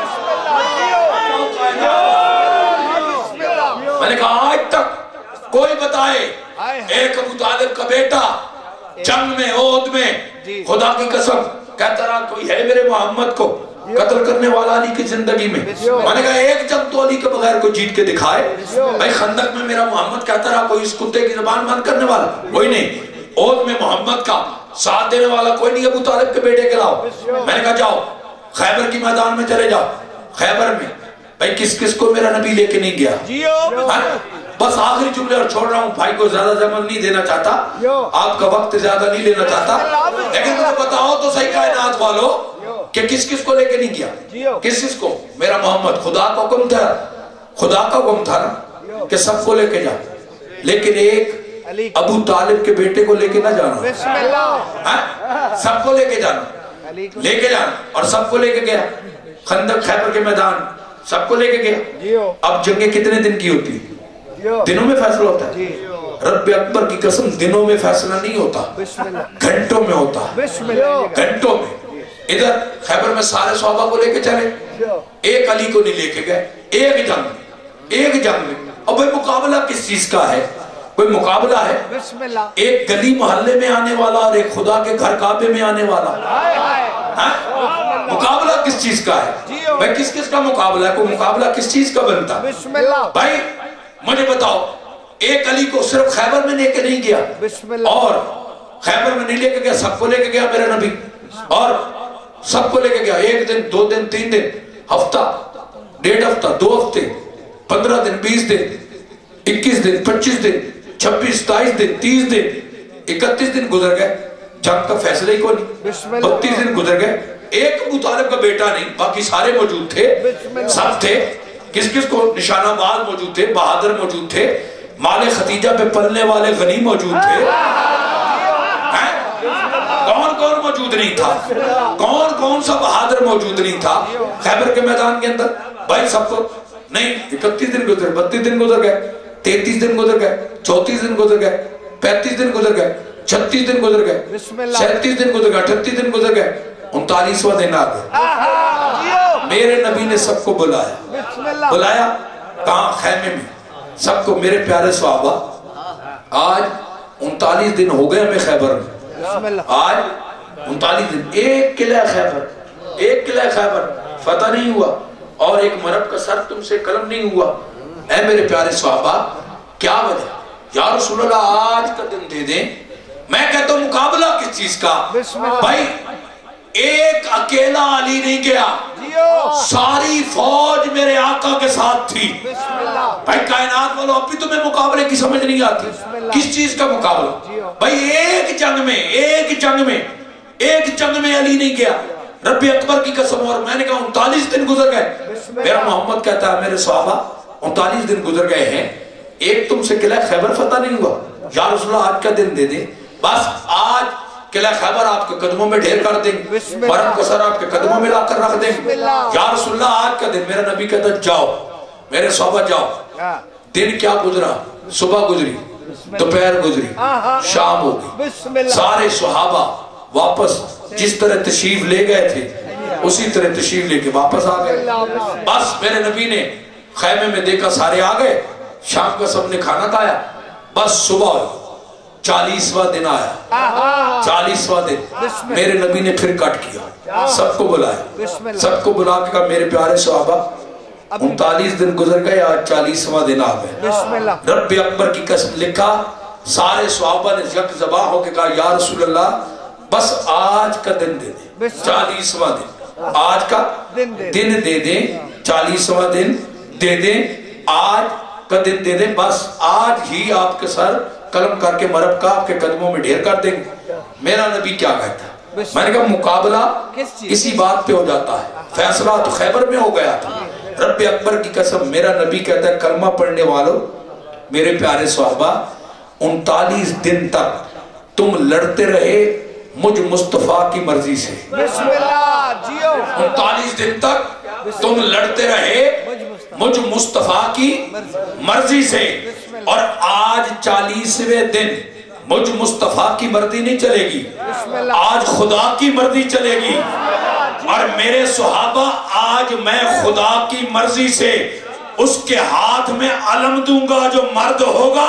میں نے کہا آج تک کوئی بتائے ایک ابو طالب کا بیٹا جنگ میں عہد میں خدا کی قسم کہتا رہا کوئی ہے میرے محمد کو قتل کرنے والا علی کی زندگی میں. میں نے کہا ایک جنگ تو علی کے بغیر کو جیت کے دکھائے. بھائی خندق میں میرا محمد کہتا رہا کوئی اس کتے کی زبان بند کرنے والا کوئی نہیں, عہد میں محمد کا ساتھ دینے والا کوئی نہیں, ابو طالب کے بیٹے کے لاؤ. میں نے کہا جاؤ خیبر کی میدان میں چلے جاؤ. خیبر میں بھائی کس کس کو میرا نبی لے کے نہیں گیا. بس آخری جملے اور چھوڑ رہا ہوں, بھائی کو زیادہ زمن نہیں دینا چاہتا, آپ کا وقت زیادہ نہیں لینا چاہتا, لیکن مجھے بتاؤ تو صحیح کائنات والو کہ کس کس کو لے کے نہیں گیا. کس کس کو؟ میرا محمد. خدا کا حکم تھا, خدا کا حکم تھا نا کہ سب کو لے کے جا, لیکن ایک ابو طالب کے بیٹے کو لے کے نہ جانا, سب کو لے کے جانا, لے کے جانا. اور سب کو لے کے گیا خندق خیبر کے میدان, سب کو لے کے گیا. اب جنگیں کتنے دن کی ہوتی؟ دنوں میں فیصلہ ہوتا ہے. رب اکبر کی قسم دنوں میں فیصلہ نہیں ہوتا, گھنٹوں میں ہوتا, گھنٹوں میں. ادھر خیبر میں سارے صحابہ کو لے کے چلے, ایک علی کو نہیں لے کے گئے. ایک جنگ میں, ایک جنگ میں. اور بھئی مقابلہ کس چیز کا ہے؟ کوئی مقابلہ ہے ایک گلی محلے میں آنے والا اور ایک خدا کے گھر کعبے میں آنے والا. مقابلہ کس چیز کا ہے بھائی؟ کس کس کا مقابلہ ہے؟ کوئی مقابلہ کس چیز کا بنتا بھائی؟ مجھے بتاؤ, ایک علی کو صرف خیبر میں لے کے نہیں گیا, اور خیبر میں نہیں لے کے گیا, سب کو لے کے گیا میرا نبی, اور سب کو لے کے گیا. ایک دن, دو دن, تین دن, ہفتہ, ڈیڑھ ہفتہ, 2 ہفتے, 15 دن, 20 دن, 21 دن, 25 دن, 26, 27 دن, 30 دن, 31 دن گزر گئے, جنگ کا فیصلہ ہی کوئی نہیں. 32 دن گزر گئے, ایک ابو طالب کا بیٹا نہیں, باقی سارے موجود تھے, سب تھے. کس کس کو؟ نشانہ باز موجود تھے, بہادر موجود تھے, مال ختیجہ پہ پلنے والے غنی موجود تھے. کون کون موجود نہیں تھا؟ کون کون سا بہادر موجود نہیں تھا خیبر کے میدان کے اندر؟ بھائی سب کو نہیں. 31 دن گزر, 32 دن گزر گئے, 33 دن گزر گئے, 34 دن گزر گئے, 35 دن گزر گئے, 36 دن گزر گئے, 37 دن گزر گئے, 38 دن گزر گئے, 39واں دن آ گئے. میرے نبی نے سب کو بلایا. بلایا کہاں؟ خیمے میں. سب کو. میرے پیارے صحابہ, آج 39 دن ہو گئے ہمیں خیبر میں. آج 39 دن. ایک قلعہ خیبر, ایک قلعہ خیبر فتح نہیں ہوا, اور ایک مرب کا سر تم سے قلم نہیں ہوا. اے میرے پیارے صحابہ, کیا وجہ؟ یا رسول اللہ آج کا دن دے دیں. میں کہتا ہوں مقابلہ کس چیز کا بھائی؟ ایک اکیلا علی نہیں گیا, ساری فوج میرے آقا کے ساتھ تھی. بھائی کائنات والوں, اب بھی تمہیں مقابلے کی سمجھ نہیں آتی. کس چیز کا مقابلہ بھائی؟ ایک جنگ میں, ایک جنگ میں, ایک جنگ میں علی نہیں گیا. رب اکبر کی قسم. اور میں نے کہا 39 دن گزر گئے. میرا محمد کہتا ہے میرے صحابہ 39 دن گزر گئے ہیں, ایک تم سے قلعہ خیبر فتح نہیں ہوا. یا رسول اللہ آج کا دن دے دیں, بس آج قلعہ خیبر آپ کے قدموں میں ڈھیر کر دیں, مرم کو سر آپ کے قدموں میں لا کر رکھ دیں. یا رسول اللہ آج کا دن. میرا نبی کہتا جاؤ میرے صحابہ جاؤ. دن کیا گزرا؟ صبح گزری, دوپہر گزری, شام ہو گئی. سارے صحابہ واپس جس طرح تشریف لے گئے تھے اسی طرح تشریف لے کے واپس آ گئے. بس میرے نبی نے خیمے میں دیکھا سارے آ گئے, شام کا سب نے کھانا کھایا, بس صبح 40واں دن آیا. 40واں دن میرے نبی نے پھر کٹ کیا, سب کو بلایا. سب کو بلا کے کہا میرے پیارے صحابہ 39 दिन गुजर गए, आज 40वां दिन आ गया। रब अकबर की कसम, लिखा सारे सहाबा ने यक ज़बा होके कहा या रसूल अल्लाह बस आज का दिन दे दे, 40वां दिन, आज का दिन दे दे, 40वां दिन दे दे, आज का दिन दे दे, बस आज ही आपके सर कलम करके मरब का आपके कदमों में ढेर कर देंगे। मेरा नबी क्या कहता? मैंने कहा मुकाबला इसी बात पे हो जाता है, फैसला तो खैबर में हो गया था। रब अकबर की कसम, मेरा नबी कहता है कलमा पढ़ने वालों मेरे प्यारे सहाबा, 39 दिन तक तुम लड़ते रहे मुझ मुस्तफा की मर्जी से। 39 दिन तक तुम लड़ते रहे मुझ मुस्तफा की मर्जी से, और आज 40वें दिन मुझ मुस्तफा की मर्जी नहीं चलेगी, आज खुदा की मर्जी चलेगी। और मेरे सुहाबा, आज मैं खुदा की मर्जी से उसके हाथ में अलम दूंगा जो मर्द होगा।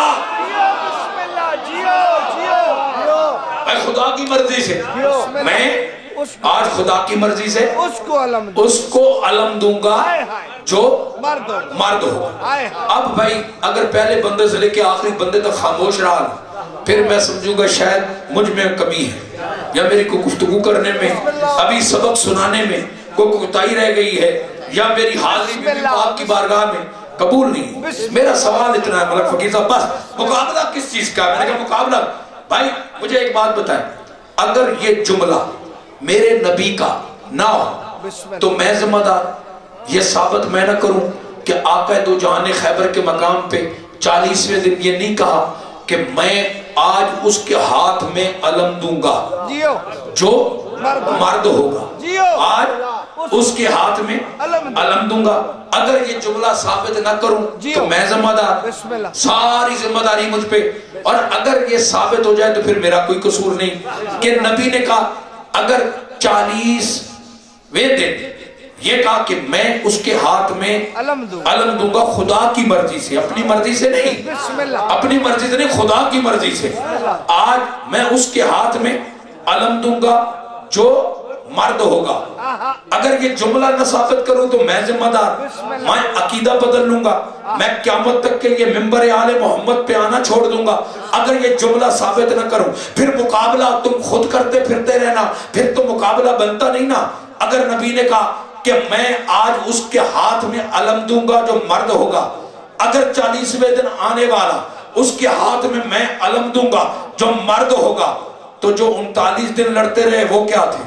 मैं खुदा की मर्जी से, मैं आज खुदा की मर्जी से उसको अलम दूंगा जो मर्द होगा। अब भाई अगर पहले बंदे से लेके आखिरी बंदे तक खामोश रहा, फिर मैं समझूंगा शायद मुझ में कमी है, या मेरी को गुफ्तगू करने में, अभी सबक सुनाने में कोई कोताही रह गई है, या मेरी हाजिरी भी आपकी बारगाह में कबूल नहीं। मेरा सवाल इतना है मलक फकीर साहब, बस मुकाबला किस चीज का? मैंने कहा मुकाबला, भाई मुझे एक बात बताएं, अगर ये जुमला मेरे नबी का ना हो तो मैं जिम्मेदार, ये साबित मैं ना करूं कि आका दो जहां ने खैबर के मकाम पे 40वें दिन ये नहीं कहा कि मैं आज उसके हाथ में अलम दूंगा जो मर्द होगा, आज उसके हाथ में अलम दूंगा। अगर ये जुमला साबित ना करूं तो मैं जिम्मेदार, सारी जिम्मेदारी मुझ पे। और अगर ये साबित हो जाए तो फिर मेरा कोई कसूर नहीं कि नबी ने कहा अगर 40वें दिन ये कहा कि मैं उसके हाथ में अलम दूंगा खुदा की मर्जी से, अपनी मर्जी से नहीं, अपनी मर्जी से नहीं, खुदा की मर्जी से। आज मैं उसके हाथ में अलम दूंगा जो मर्द होगा। अगर ये जुमला न साबित करूं तो मैं जिम्मेदार, मैं अकीदा बदल लूंगा, मैं क़यामत तक के लिए मिंबर आले मोहम्मद पे आना छोड़ दूंगा। अगर ये जुमला साबित न करूं फिर मुकाबला तुम खुद करते फिरते रहना, फिर तो मुकाबला बनता नहीं ना। अगर नबी ने कहा कि मैं आज उसके हाथ में अलम दूंगा जो मर्द होगा, अगर 40वें दिन आने वाला उसके हाथ में मैं अलम दूंगा जो मर्द होगा, तो जो 39 दिन लड़ते रहे वो क्या थे?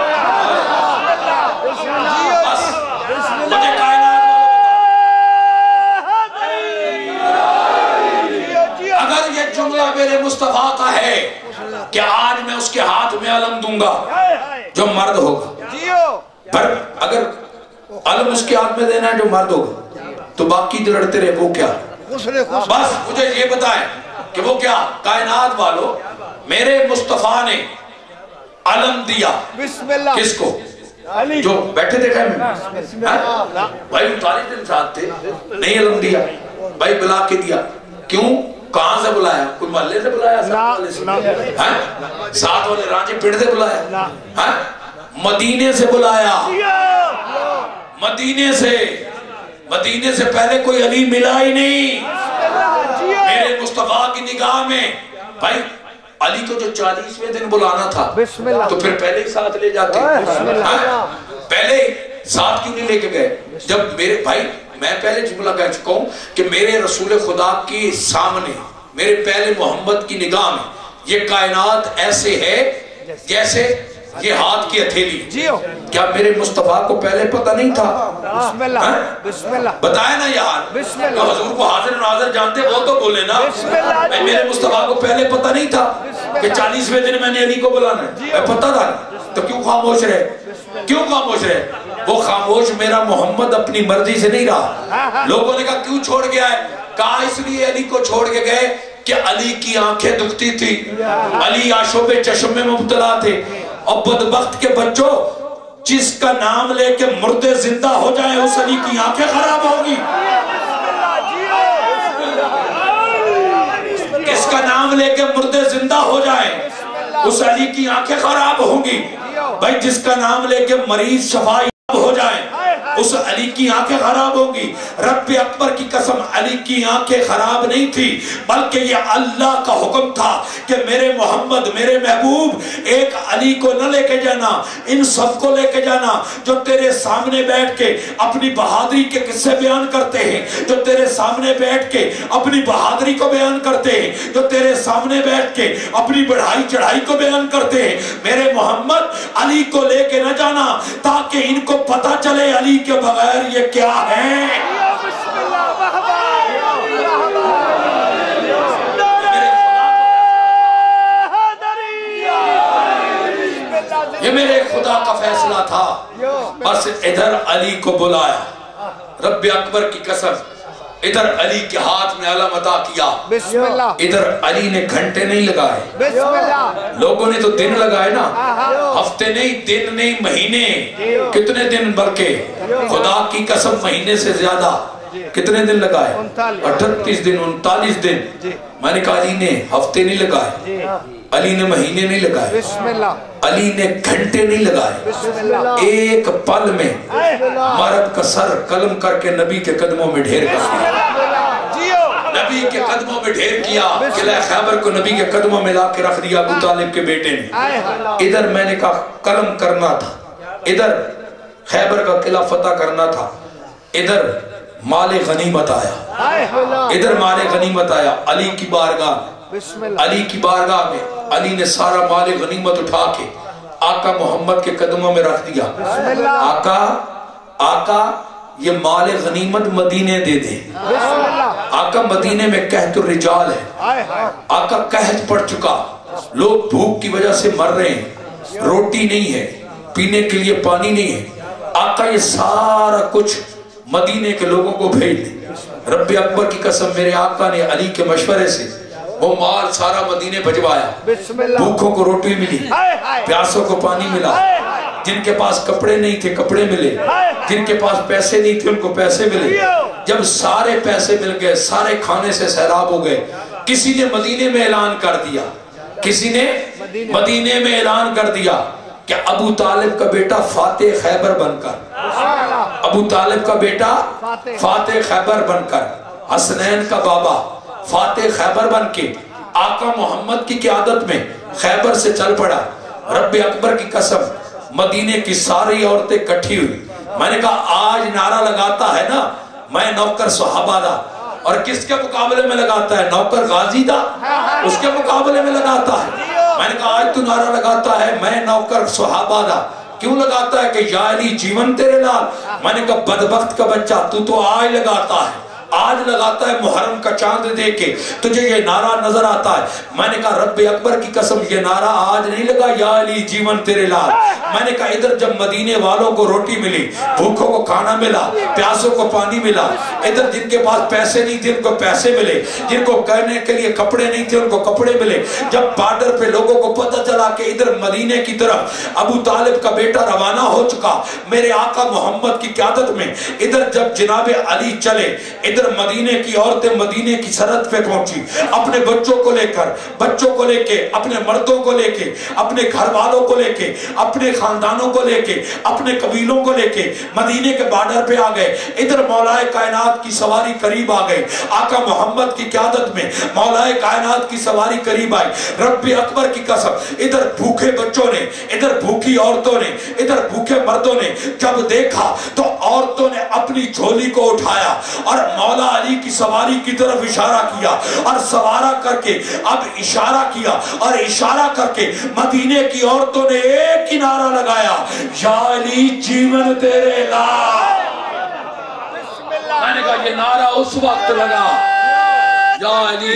अगर ये जुमला मेरे मुस्तफा का है कि आज मैं उसके हाथ में अलम दूंगा जो मर्द होगा, पर अगर अलम उसके हाथ में देना है जो मर्द होगा, तो बाकी जो लड़ते रहे वो क्या? बस मुझे ये बताएं कि वो क्या? कायनात वालों, मेरे मुस्तफा ने अलम दिया किसको? जो बैठे थे खैमे में, भाई 39 दिन साथ थे, नहीं अलम दिया, भाई बुला के दिया। क्यों? कहां से बुलाया? कोई मोहल्ले से बुलाया? साथ वाले रांची पिंड से बुलाया? मदीने से बुलाया, मदीने से पहले कोई अली मिला ही नहीं मेरे मुस्तफा की निगाह में। भाई अली को जो 40वें दिन बुलाना था तो फिर पहले ही साथ ले जाते, पहले साथ क्यों नहीं लेके गए? जब मेरे भाई, मैं पहले जुमला कह चुका हूं कि मेरे रसूल खुदा के सामने, मेरे पहले मोहम्मद की निगाह में ये कायनात ऐसे है जैसे ये हाथ की हथेली। क्या मेरे मुस्तफा को पहले पता नहीं था? बताया ना यार, तो हुजूर को हाजिर नाज़िर जानते वो तो बोले ना। मेरे मुस्तफा को पहले पता नहीं था कि 40वें दिन मैंने अली को बुलाना है? पता था, तो क्यों खामोश रहे? क्यों खामोश रहे? वो खामोश मेरा मोहम्मद अपनी मर्जी से नहीं रहा। लोगों ने कहा क्यों छोड़ गया है? कहा इसलिए अली को छोड़ के गए कि अली की आंखें दुखती थी, अली आशोबे चश्म में मुब्तला थे। और बदबख्त के बच्चों, जिसका नाम लेके मुर्दे जिंदा हो जाए उस अली की आंखें खराब होगी। किसका नाम लेके मुर्दे जिंदा हो जाए उस अली की आंखें खराब होंगी। भाई जिसका नाम लेके मरीज शफा हो जाए उस अली علی کی آنکھیں خراب ہوگی. رب اکبر کی قسم علی کی آنکھیں خراب نہیں تھی بلکہ یہ اللہ کا حکم تھا کہ میرے محمد میرے محبوب ایک علی کو نہ لے کے جانا، ان سب کو لے کے جانا جو تیرے سامنے بیٹھ کے اپنی بہادری کے قصے بیان کرتے ہیں، جو تیرے سامنے بیٹھ کے اپنی بہادری کو بیان کرتے ہیں، جو تیرے سامنے بیٹھ کے اپنی بڑھائی چڑھائی کو بیان کرتے ہیں. میرے محمد علی کو لے کے نہ جانا تاکہ ان کو پتا چلے علی کے بغیر یہ کیا ہے. یہ میرے خدا کا فیصلہ تھا. بس ادھر علی کو بلایا، رب اکبر کی قسم ادھر علی کے ہاتھ میں علم عطا کیا. بسم اللہ. ادھر علی نے گھنٹے نہیں لگائے، بسم اللہ. لوگوں نے تو دن لگائے نا، ہفتے نہیں، دن نہیں، مہینے. کتنے دن؟ بلکہ خدا کی قسم مہینے سے زیادہ. کتنے دن لگائے؟ 38 دن، 39 دن. میں نے کہا علی نے ہفتے نہیں لگائے، علی نے مہینے نہیں لگائے، بسم اللہ. علی نے گھنٹے نہیں لگائے. بسم اللہ. ایک پل میں مرد کا سر قلم کر کے نبی کے قدموں میں ڈھیر کر دیا. نبی کے قدموں میں ڈھیر کیا. قلعہ خیبر کو نبی کے قدموں میں لا کے رکھ دیا ابو طالب کے بیٹے نے. ادھر میں نے کہا قلم کرنا تھا، ادھر خیبر کا قلعہ فتح کرنا تھا، ادھر مال غنیمت آیا، ادھر مال غنیمت آیا. علی کی بارگاہ، علی کی بارگاہ میں علی نے سارا مال غنیمت اٹھا کے آقا محمد کے قدموں میں رکھ دیا. آقا یہ مال غنیمت مدینے دے دے. آقا مدینے میں قحط الرجال ہے، آقا قحط پڑ چکا، لوگ بھوک کی وجہ سے مر رہے ہیں، روٹی نہیں ہے، پینے کے لیے پانی نہیں ہے. آقا یہ سارا کچھ مدینے کے لوگوں کو بھیج دے. رب اکبر کی قسم میرے آقا نے علی کے مشورے سے وہ مال سارا مدینے بھجوایا. بھوکوں کو روٹی ملی، پیاسوں کو پانی ملا، جن کے پاس کپڑے نہیں تھے کپڑے ملے، جن کے پاس پیسے نہیں تھے ان کو پیسے ملے. جب سارے پیسے مل گئے، سارے کھانے سے سیراب ہو گئے، کسی نے مدینے میں اعلان کر دیا، کسی نے مدینے میں اعلان کر دیا کہ ابو طالب کا بیٹا فاتح خیبر بن کر، ابو طالب کا بیٹا فاتح خیبر بن کر، حسنین کا بابا فاتح خیبر بن کے آقا محمد کی قیادت میں خیبر سے چل پڑا. رب اکبر کی قسم مدینے کی ساری عورتیں کٹھی ہوئی. میں نے کہا آج نعرہ لگاتا ہے نا میں نوکر صحابہ دا، اور کس کے مقابلے میں لگاتا ہے؟ نوکر غازی دا، اس کے مقابلے میں لگاتا ہے. میں نے کہا آج تو نعرہ لگاتا ہے میں نوکر صحابہ دا، کیوں لگاتا ہے کہ یا علی جیون تیرے لال. میں نے کہا بدبخت کا بچہ تو آج لگاتا ہے، آج لگاتا ہے محرم کا چاند دے کے تجھے یہ نعرہ نظر آتا ہے. میں نے کہا رب اکبر کی قسم یہ نعرہ آج نہیں لگا یا علی جیون تیرے لال. میں نے کہا ادھر جب مدینے والوں کو روٹی ملی، بھوکوں کو کھانا ملا، پیاسوں کو پانی ملا، ادھر جن کے پاس پیسے نہیں تھے ان کو پیسے ملے، جن کو کہنے کے لیے کپڑے نہیں تھے ان کو کپڑے ملے. جب بارڈر پہ لوگوں کو پتہ چلا کہ ادھر مدینے کی طرف ابو طالب کا بیٹا روانہ ہو چکا میرے آقا محمد کی قیادت میں، ادھر جب جناب علی چلے، ادھر مدینے کی عورتیں مدینے کی سرحد پہ پہنچی اپنے بچوں کو لے کر، بچوں کو لے کے، اپنے مردوں کو لے کے، اپنے گھر والوں کو لے کے، اپنے خاندانوں کو لے کے، اپنے قبیلوں کو لے کے مدینے کے بارڈر پہ آ گئے. ادھر مولا کائنات کی سواری قریب آ گئی، آقا محمد کی قیادت میں مولا کائنات کی سواری قریب آئی. رب اکبر کی قسم ادھر بھوکے بچوں نے، ادھر بھوکی عورتوں نے، ادھر بھوکے مردوں نے جب دیکھا تو عورتوں نے اپنی جھولی کو اٹھایا اور مولا علی کی سواری کی طرف اشارہ کیا، اور سوارہ کر کے اب اشارہ کیا، اور اشارہ کر کے مدینے کی عورتوں نے ایک ہی نعرہ لگایا یا علی جیون تیرے لال. میں نے کہا یہ نعرہ اس وقت لگا یا علی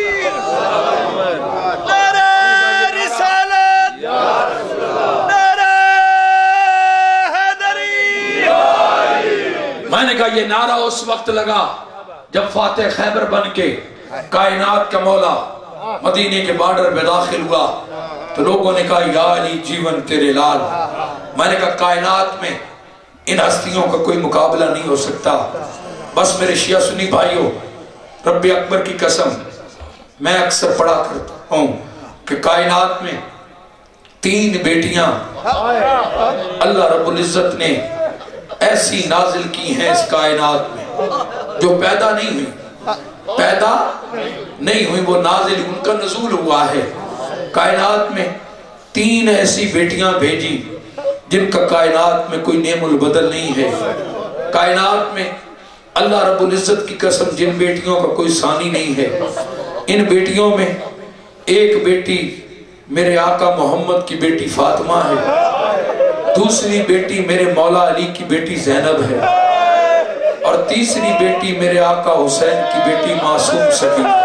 میں نے کہا یہ نعرہ اس وقت لگا جب فاتح خیبر بن کے کائنات کا مولا مدینے کے بارڈر میں داخل ہوا تو لوگوں نے کہا یا علی جیون تیرے لال. میں نے کہا کائنات میں ان ہستیوں کا کوئی مقابلہ نہیں ہو سکتا. بس میرے شیعہ سنی بھائیوں، رب اکبر کی قسم میں اکثر پڑھا کرتا ہوں کہ کائنات میں 3 بیٹیاں اللہ رب العزت نے ایسی نازل کی ہیں اس کائنات میں جو پیدا نہیں ہوئی، پیدا نہیں ہوئی، وہ نازل ان کا نزول ہوا ہے کائنات میں۔ 3 ایسی بیٹیاں بھیجی جن کا کائنات میں کوئی نعم البدل نہیں ہے۔ کائنات میں اللہ رب العزت کی قسم جن بیٹیوں کا کوئی ثانی نہیں ہے، ان بیٹیوں میں ایک بیٹی میرے آقا محمد کی بیٹی فاطمہ ہے، دوسری بیٹی میرے مولا علی کی بیٹی زینب ہے، اور تیسری بیٹی میرے آقا حسین کی بیٹی معصوم سکینہ۔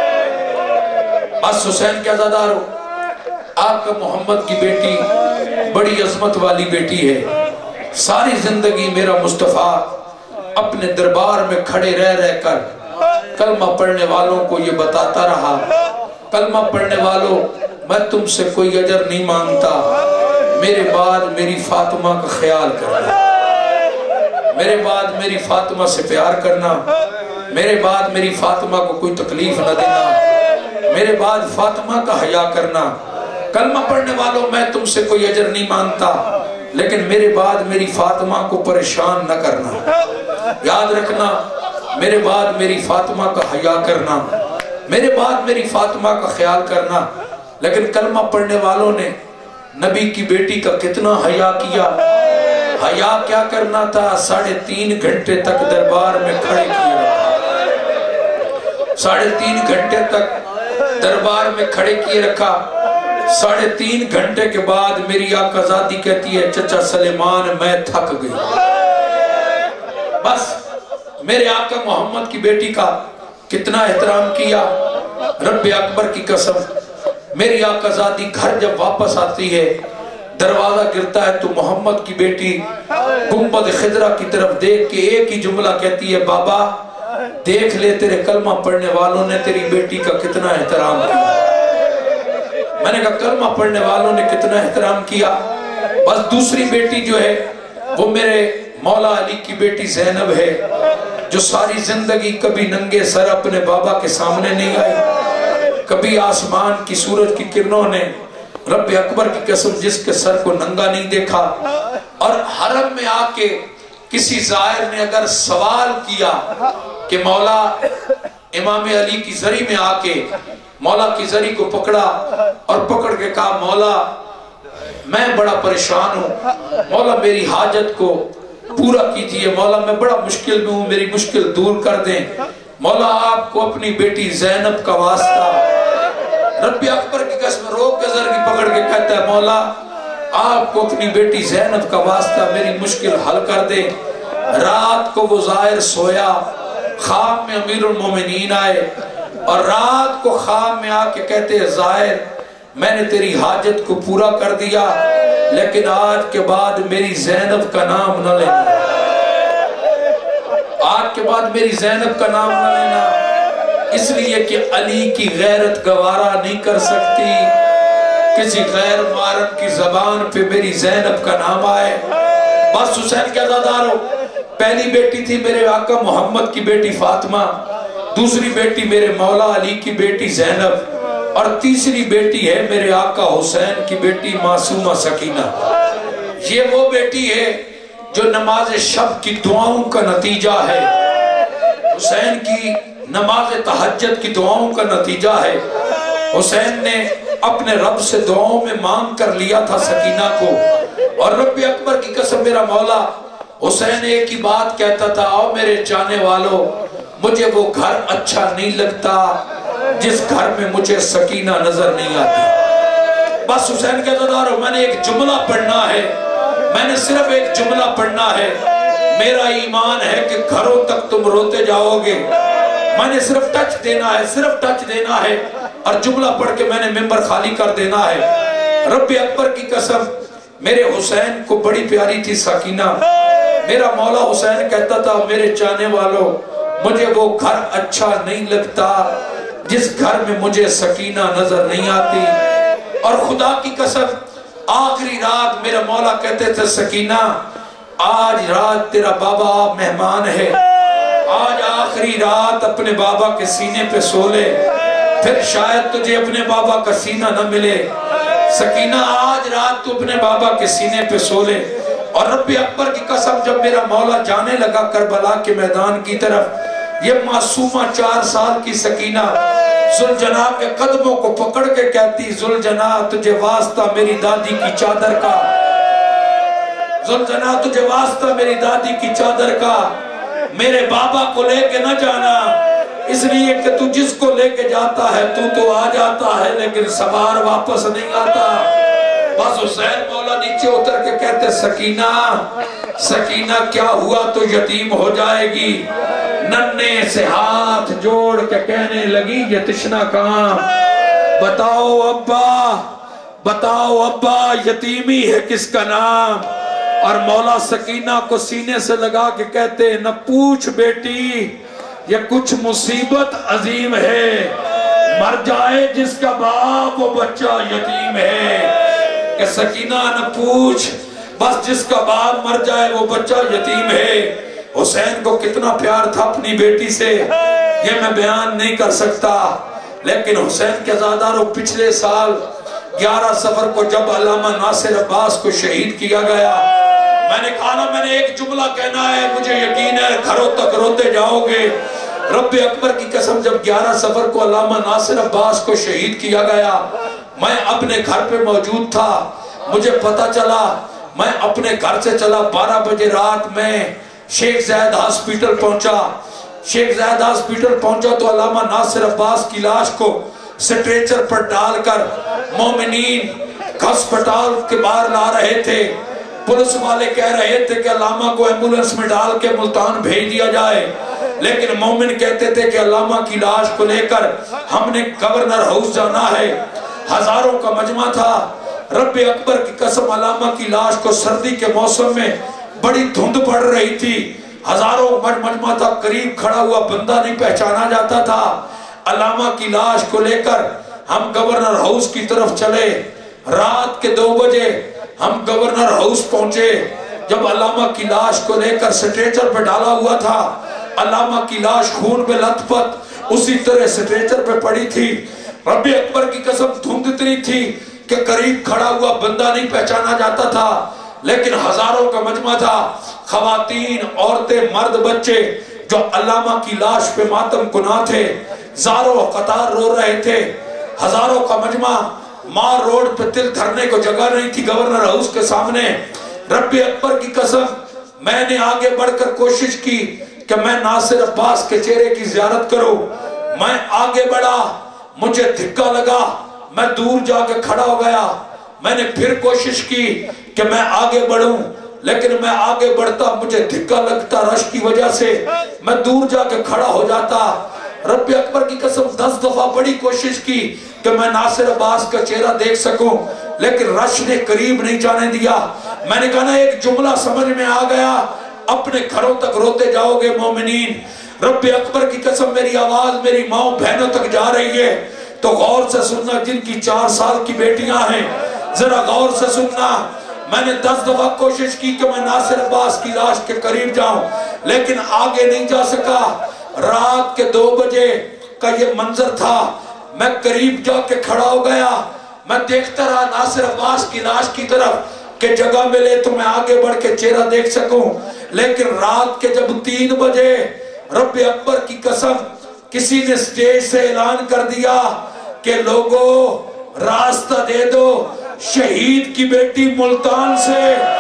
بس حسین کیا زادار ہو، آقا محمد کی بیٹی بڑی عظمت والی بیٹی ہے۔ ساری زندگی میرا مصطفیٰ اپنے دربار میں کھڑے رہ کر کلمہ پڑھنے والوں کو یہ بتاتا رہا، کلمہ پڑھنے والوں میں تم سے کوئی اجر نہیں مانگتا، میرے بعد میری فاطمہ کا خیال کرنا، میرے بعد میری فاطمہ سے پیار کرنا، میرے بعد میری فاطمہ کو کوئی تکلیف نہ دینا، میرے بعد فاطمہ کا حیا کرنا۔ کلمہ پڑھنے والوں میں تم سے کوئی اجر نہیں مانگتا، لیکن میرے بعد میری فاطمہ کو پریشان نہ کرنا، یاد رکھنا، میرے بعد میری فاطمہ کا حیا کرنا، میرے بعد میری فاطمہ کا خیال کرنا۔ لیکن کلمہ پڑھنے والوں نے نبی کی بیٹی کا کتنا حیا کیا۔ حیا کیا کرنا تھا، 3.5 گھنٹے تک دربار میں کھڑے کیے رکھا، 3.5 گھنٹے تک دربار میں کھڑے کیے رکھا۔ 3.5 گھنٹے کے بعد میری آقا زادی کہتی ہے چچا سلیمان میں تھک گئی۔ بس میرے آقا محمد کی بیٹی کا کتنا احترام کیا، رب اکبر کی قسم۔ میری آقا زادی گھر جب واپس آتی ہے، دروازہ گرتا ہے تو محمد کی بیٹی گنبد خضرا کی طرف دیکھ کے ایک ہی جملہ کہتی ہے، بابا دیکھ لے تیرے کلمہ پڑھنے والوں نے تیری بیٹی کا کتنا احترام کیا۔ میں نے کہا کلمہ پڑھنے والوں نے کتنا احترام کیا۔ بس دوسری بیٹی جو ہے وہ میرے مولا علی کی بیٹی زینب ہے، جو ساری زندگی کبھی ننگے سر اپنے بابا کے سامنے نہیں آئی، کبھی آسمان کی سورج کی کرنوں نے رب اکبر کی قسم جس کے سر کو ننگا نہیں دیکھا۔ اور حرم میں آ کے کسی زائر نے اگر سوال کیا کہ مولا امام علی کی زری میں آ کے مولا کی زری کو پکڑا اور پکڑ کے کہا مولا میں بڑا پریشان ہوں، مولا میری حاجت کو پورا کیجئے، مولا میں بڑا مشکل میں ہوں، میری مشکل دور کر دیں، مولا آپ کو اپنی بیٹی زینب کا واسطہ، رب اکبر کی قسم روک کے زر کی پکڑ کے کہتا ہے مولا آپ کو اپنی بیٹی زینب کا واسطہ میری مشکل حل کر دے۔ رات کو وہ زائر سویا، خواب میں امیر المومنین آئے اور رات کو خواب میں آ کے کہتے ہیں زائر میں نے تیری حاجت کو پورا کر دیا، لیکن آج کے بعد میری زینب کا نام نہ لینا، آج کے بعد میری زینب کا نام نہ لینا، اس لیے کہ علی کی غیرت گوارا نہیں کر سکتی کسی غیر معرب کی زبان پہ میری زینب کا نام آئے۔ بس حسین کیا زادار ہو، پہلی بیٹی تھی میرے آقا محمد کی بیٹی فاطمہ، دوسری بیٹی میرے مولا علی کی بیٹی زینب، اور تیسری بیٹی ہے میرے آقا حسین کی بیٹی معصومہ سکینہ۔ یہ وہ بیٹی ہے جو نماز شب کی دعاؤں کا نتیجہ ہے، حسین کی نماز تہجد کی دعاؤں کا نتیجہ ہے۔ حسین نے اپنے رب سے دعاؤں میں مانگ کر لیا تھا سکینہ کو، اور رب اکبر کی قسم میرا مولا حسین ایک ہی بات کہتا تھا، آؤ میرے چاہنے والوں مجھے وہ گھر اچھا نہیں لگتا جس گھر میں مجھے سکینہ نظر نہیں آتی۔ بس حسین کہتا تھا میں نے ایک جملہ پڑھنا ہے، میں نے صرف ایک جملہ پڑھنا ہے، میرا ایمان ہے کہ گھروں تک تم روتے جاؤ گے، میں نے صرف ٹچ دینا ہے، صرف ٹچ دینا ہے، اور جملہ پڑھ کے میں نے ممبر خالی کر دینا ہے۔ رب اکبر کی قسم میرے حسین کو بڑی پیاری تھی سکینہ۔ میرا مولا حسین کہتا تھا میرے چاہنے والوں مجھے وہ گھر اچھا نہیں لگتا جس گھر میں مجھے سکینہ نظر نہیں آتی۔ اور خدا کی قسم آخری رات میرا مولا کہتے تھے سکینہ آج رات تیرا بابا مہمان ہے، آج آخری رات اپنے بابا کے سینے پہ سو لے، پھر شاید تجھے اپنے بابا کا سینہ نہ ملے۔ سکینہ آج رات تو اپنے بابا کے سینے پہ سو لے۔ اور رب اکبر کی قسم جب میرا مولا جانے لگا کربلا کے میدان کی طرف، یہ معصومہ 4 سال کی سکینہ ذوالجناح کے قدموں کو پکڑ کے کہتی، ذوالجناح تجھے واسطہ میری دادی کی چادر کا، ذوالجناح تجھے واسطہ میری دادی کی چادر کا، میرے بابا کو لے کے نہ جانا، اس لیے کہ تو جس کو لے کے جاتا ہے تو آ جاتا ہے لیکن سوار واپس نہیں آتا۔ بس حسین مولا نیچے اتر کے کہتے، سکینہ سکینہ کیا ہوا؟ تو یتیم ہو جائے گی۔ ننے سے ہاتھ جوڑ کے کہنے لگی، یہ تشنا کہاں؟ بتاؤ ابا، بتاؤ ابا، یتیمی ہے کس کا نام؟ اور مولا سکینہ کو سینے سے لگا کے کہتے، نہ پوچھ بیٹی، یہ کچھ مصیبت عظیم ہے، مر جائے جس کا باپ وہ بچہ یتیم ہے۔ کہ سکینہ نہ پوچھ، بس جس کا باپ مر جائے وہ بچہ یتیم ہے۔ حسین کو کتنا پیار تھا اپنی بیٹی سے، یہ میں بیان نہیں کر سکتا، لیکن حسین کے زاداروں پچھلے سال 11 صفر کو جب علامہ ناصر عباس کو شہید کیا گیا، میں نے کہا نا میں نے ایک جملہ کہنا ہے، مجھے یقین ہے گھروں تک روتے جاؤ گے۔ رب اکبر کی قسم جب 11 صفر کو علامہ ناصر عباس کو شہید کیا گیا، میں اپنے گھر پہ موجود تھا، مجھے پتا چلا، میں اپنے گھر سے چلا 12 بجے رات میں شیخ زید ہاسپیٹل پہنچا۔ شیخ زید ہاسپیٹل پہنچا تو علامہ ناصر عباس کی لاش کو سٹریچر پر ڈال کر مومنین ہسپتال کے باہر لا رہے تھے۔ پولیس والے کہہ رہے تھے کہ علامہ کو ایمبولنس میں ڈال کے ملتان بھیج دیا جائے، لیکن مومن کہتے تھے کہ علامہ کی لاش کو لے کر ہم نے گورنر ہاؤس جانا ہے۔ ہزاروں کا مجمع تھا، رب اکبر کی قسم علامہ کی لاش کو سردی کے موسم میں بڑی دھند پڑ رہی تھی، ہزاروں مجمع تھا، قریب کھڑا ہوا بندہ نہیں پہچانا جاتا تھا۔ علامہ کی لاش کو لے کر ہم گورنر ہاؤس کی طرف چلے، رات کے 2 بجے ہم گورنر ہاؤس پہنچے۔ جب علامہ کی لاش کو لے کر سٹریچر پہ ڈالا ہوا تھا، علامہ کی لاش خون میں لت پت اسی طرح سٹریچر پہ پڑی تھی۔ رب اکبر کی قسم دھند اتنی تھی کہ قریب کھڑا ہوا بندہ نہیں پہچانا جاتا تھا، لیکن ہزاروں کا مجمع تھا، خواتین، عورتیں، مرد، بچے جو علامہ کی لاش پہ ماتم گناہ تھے، زاروں قطار رو رہے تھے۔ ہزاروں کا مجمع، مار روڈ پہ دل دھرنے کو جگہ نہیں تھی گورنر ہاؤس کے سامنے۔ رب اکبر کی قسم میں نے آگے بڑھ کر کوشش کی کہ میں ناصر عباس کے چہرے کی زیارت کروں۔ میں آگے بڑھا، مجھے دھکا لگا، میں دور جا کے کھڑا ہو گیا۔ میں نے پھر کوشش کی کہ میں آگے بڑھوں، لیکن میں آگے بڑھتا مجھے دھکا لگتا رش کی وجہ سے، میں دور جا کے کھڑا ہو جاتا۔ رب اکبر کی قسم 10 دفعہ بڑی کوشش کی کہ میں ناصر عباس کا چہرہ دیکھ سکوں، لیکن رش نے قریب نہیں جانے دیا۔ میں نے کہا نا ایک جملہ سمجھ میں آ گیا، اپنے گھروں تک روتے جاؤ گے مومنین۔ رب اکبر کی قسم میری آواز میری ماں بہنوں تک جا رہی ہے، تو غور سے سننا، جن کی 4 سال کی بیٹیاں ہیں ذرا غور سے سننا۔ میں نے 10 دفعہ کوشش کی کہ میں ناصر عباس کی لاش کے قریب جاؤں، لیکن آگے نہیں جا سکا۔ رات کے 2 بجے کا یہ منظر تھا، میں قریب جا کے کھڑا ہو گیا، میں دیکھتا رہا ناصر عباس کی لاش کی طرف کہ جگہ ملے تو میں آگے بڑھ کے چہرہ دیکھ سکوں۔ لیکن رات کے جب 3 بجے رب اکبر کی قسم کسی نے سٹیج سے اعلان کر دیا کہ لوگوں راستہ دے دو، شہید کی بیٹی ملتان سے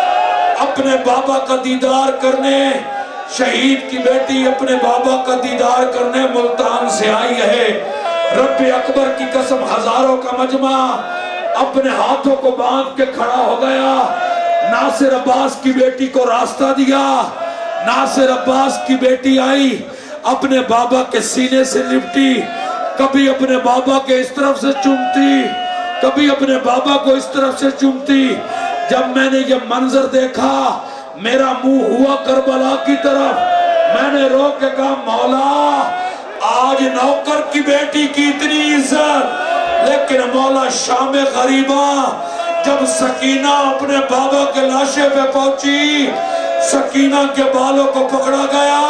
اپنے بابا کا دیدار کرنے، شہید کی بیٹی اپنے بابا کا دیدار کرنے ملتان سے آئی ہے۔ رب اکبر کی قسم ہزاروں کا مجمع اپنے ہاتھوں کو باندھ کے کھڑا ہو گیا، ناصر عباس کی بیٹی کو راستہ دیا۔ ناصر عباس کی بیٹی آئی، اپنے بابا کے سینے سے لپٹی، کبھی اپنے بابا کے اس طرف سے چومتی، کبھی اپنے بابا کو اس طرف سے چومتی۔ جب میں نے یہ منظر دیکھا میرا منہ ہوا کربلا کی طرف، میں نے رو کے کہا مولا آج نوکر کی بیٹی کی اتنی عزت، لیکن مولا شام غریباں جب سکینہ اپنے بابا کے لاشے پہ پہنچی، سکینہ کے بالوں کو پکڑا گیا،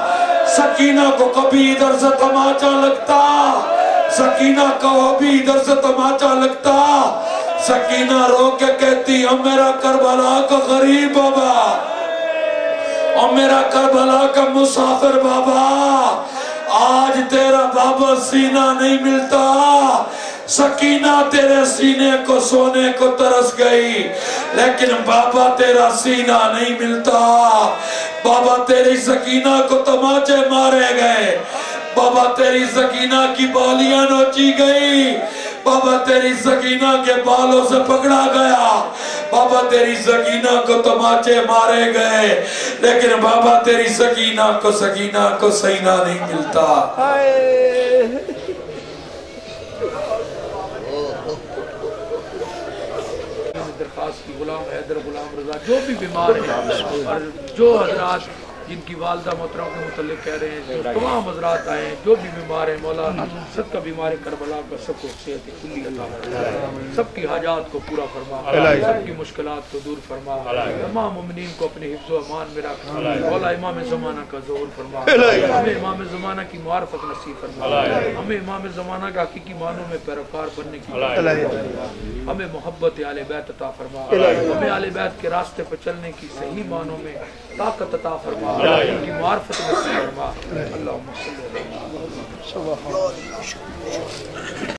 سکینہ کو کبھی ادھر سے تماچا لگتا، سکینہ کو کبھی ادھر سے تماچا لگتا، سکینہ رو کے کہتی او میرا کربلا کا غریب بابا، او میرا کربلا کا مسافر بابا، آج تیرا بابا سینہ نہیں ملتا، سکینہ تیرے سینے کو سونے کو ترس گئی، لیکن بابا تیرا سینہ نہیں ملتا، بابا تیری سکینہ کو تماچے مارے گئے، بابا تیری سکینہ کی بالیاں نوچی گئی، بابا تیری سکینہ کے بالوں سے پکڑا گیا، بابا تیری سکینہ کو تماچے مارے گئے، لیکن بابا تیری سکینہ کو سینہ نہیں ملتا۔ درخواست کی غلام حیدر غلام رضا جو بھی بیمار ہیں اور جو حضرات جن کی والدہ محترم کے متعلق کہہ رہے ہیں، جو تمام حضرات آئے ہیں جو بھی بیمار ہیں، مولا سب کا بیمار کربلا کا سب کو صحت کلی عطا فرما، سب کی حاجات کو پورا فرما، سب کی مشکلات کو دور فرما، تمام مومنین کو اپنے حفظ و امان میں رکھ، مولا امام زمانہ کا ظہور فرما، ہمیں امام زمانہ کی معرفت نصیب فرما، ہمیں امام زمانہ کا حقیقی معنوں میں پیروکار بننے کی، ہمیں محبت آل بیت عطا فرما، ہمیں آل بیت کے راستے پر چلنے کی صحیح معنوں میں طاقت عطا فرما، ان کی معرفت نصیب فرما۔ اللہم صلی اللہ علیہ وسلم۔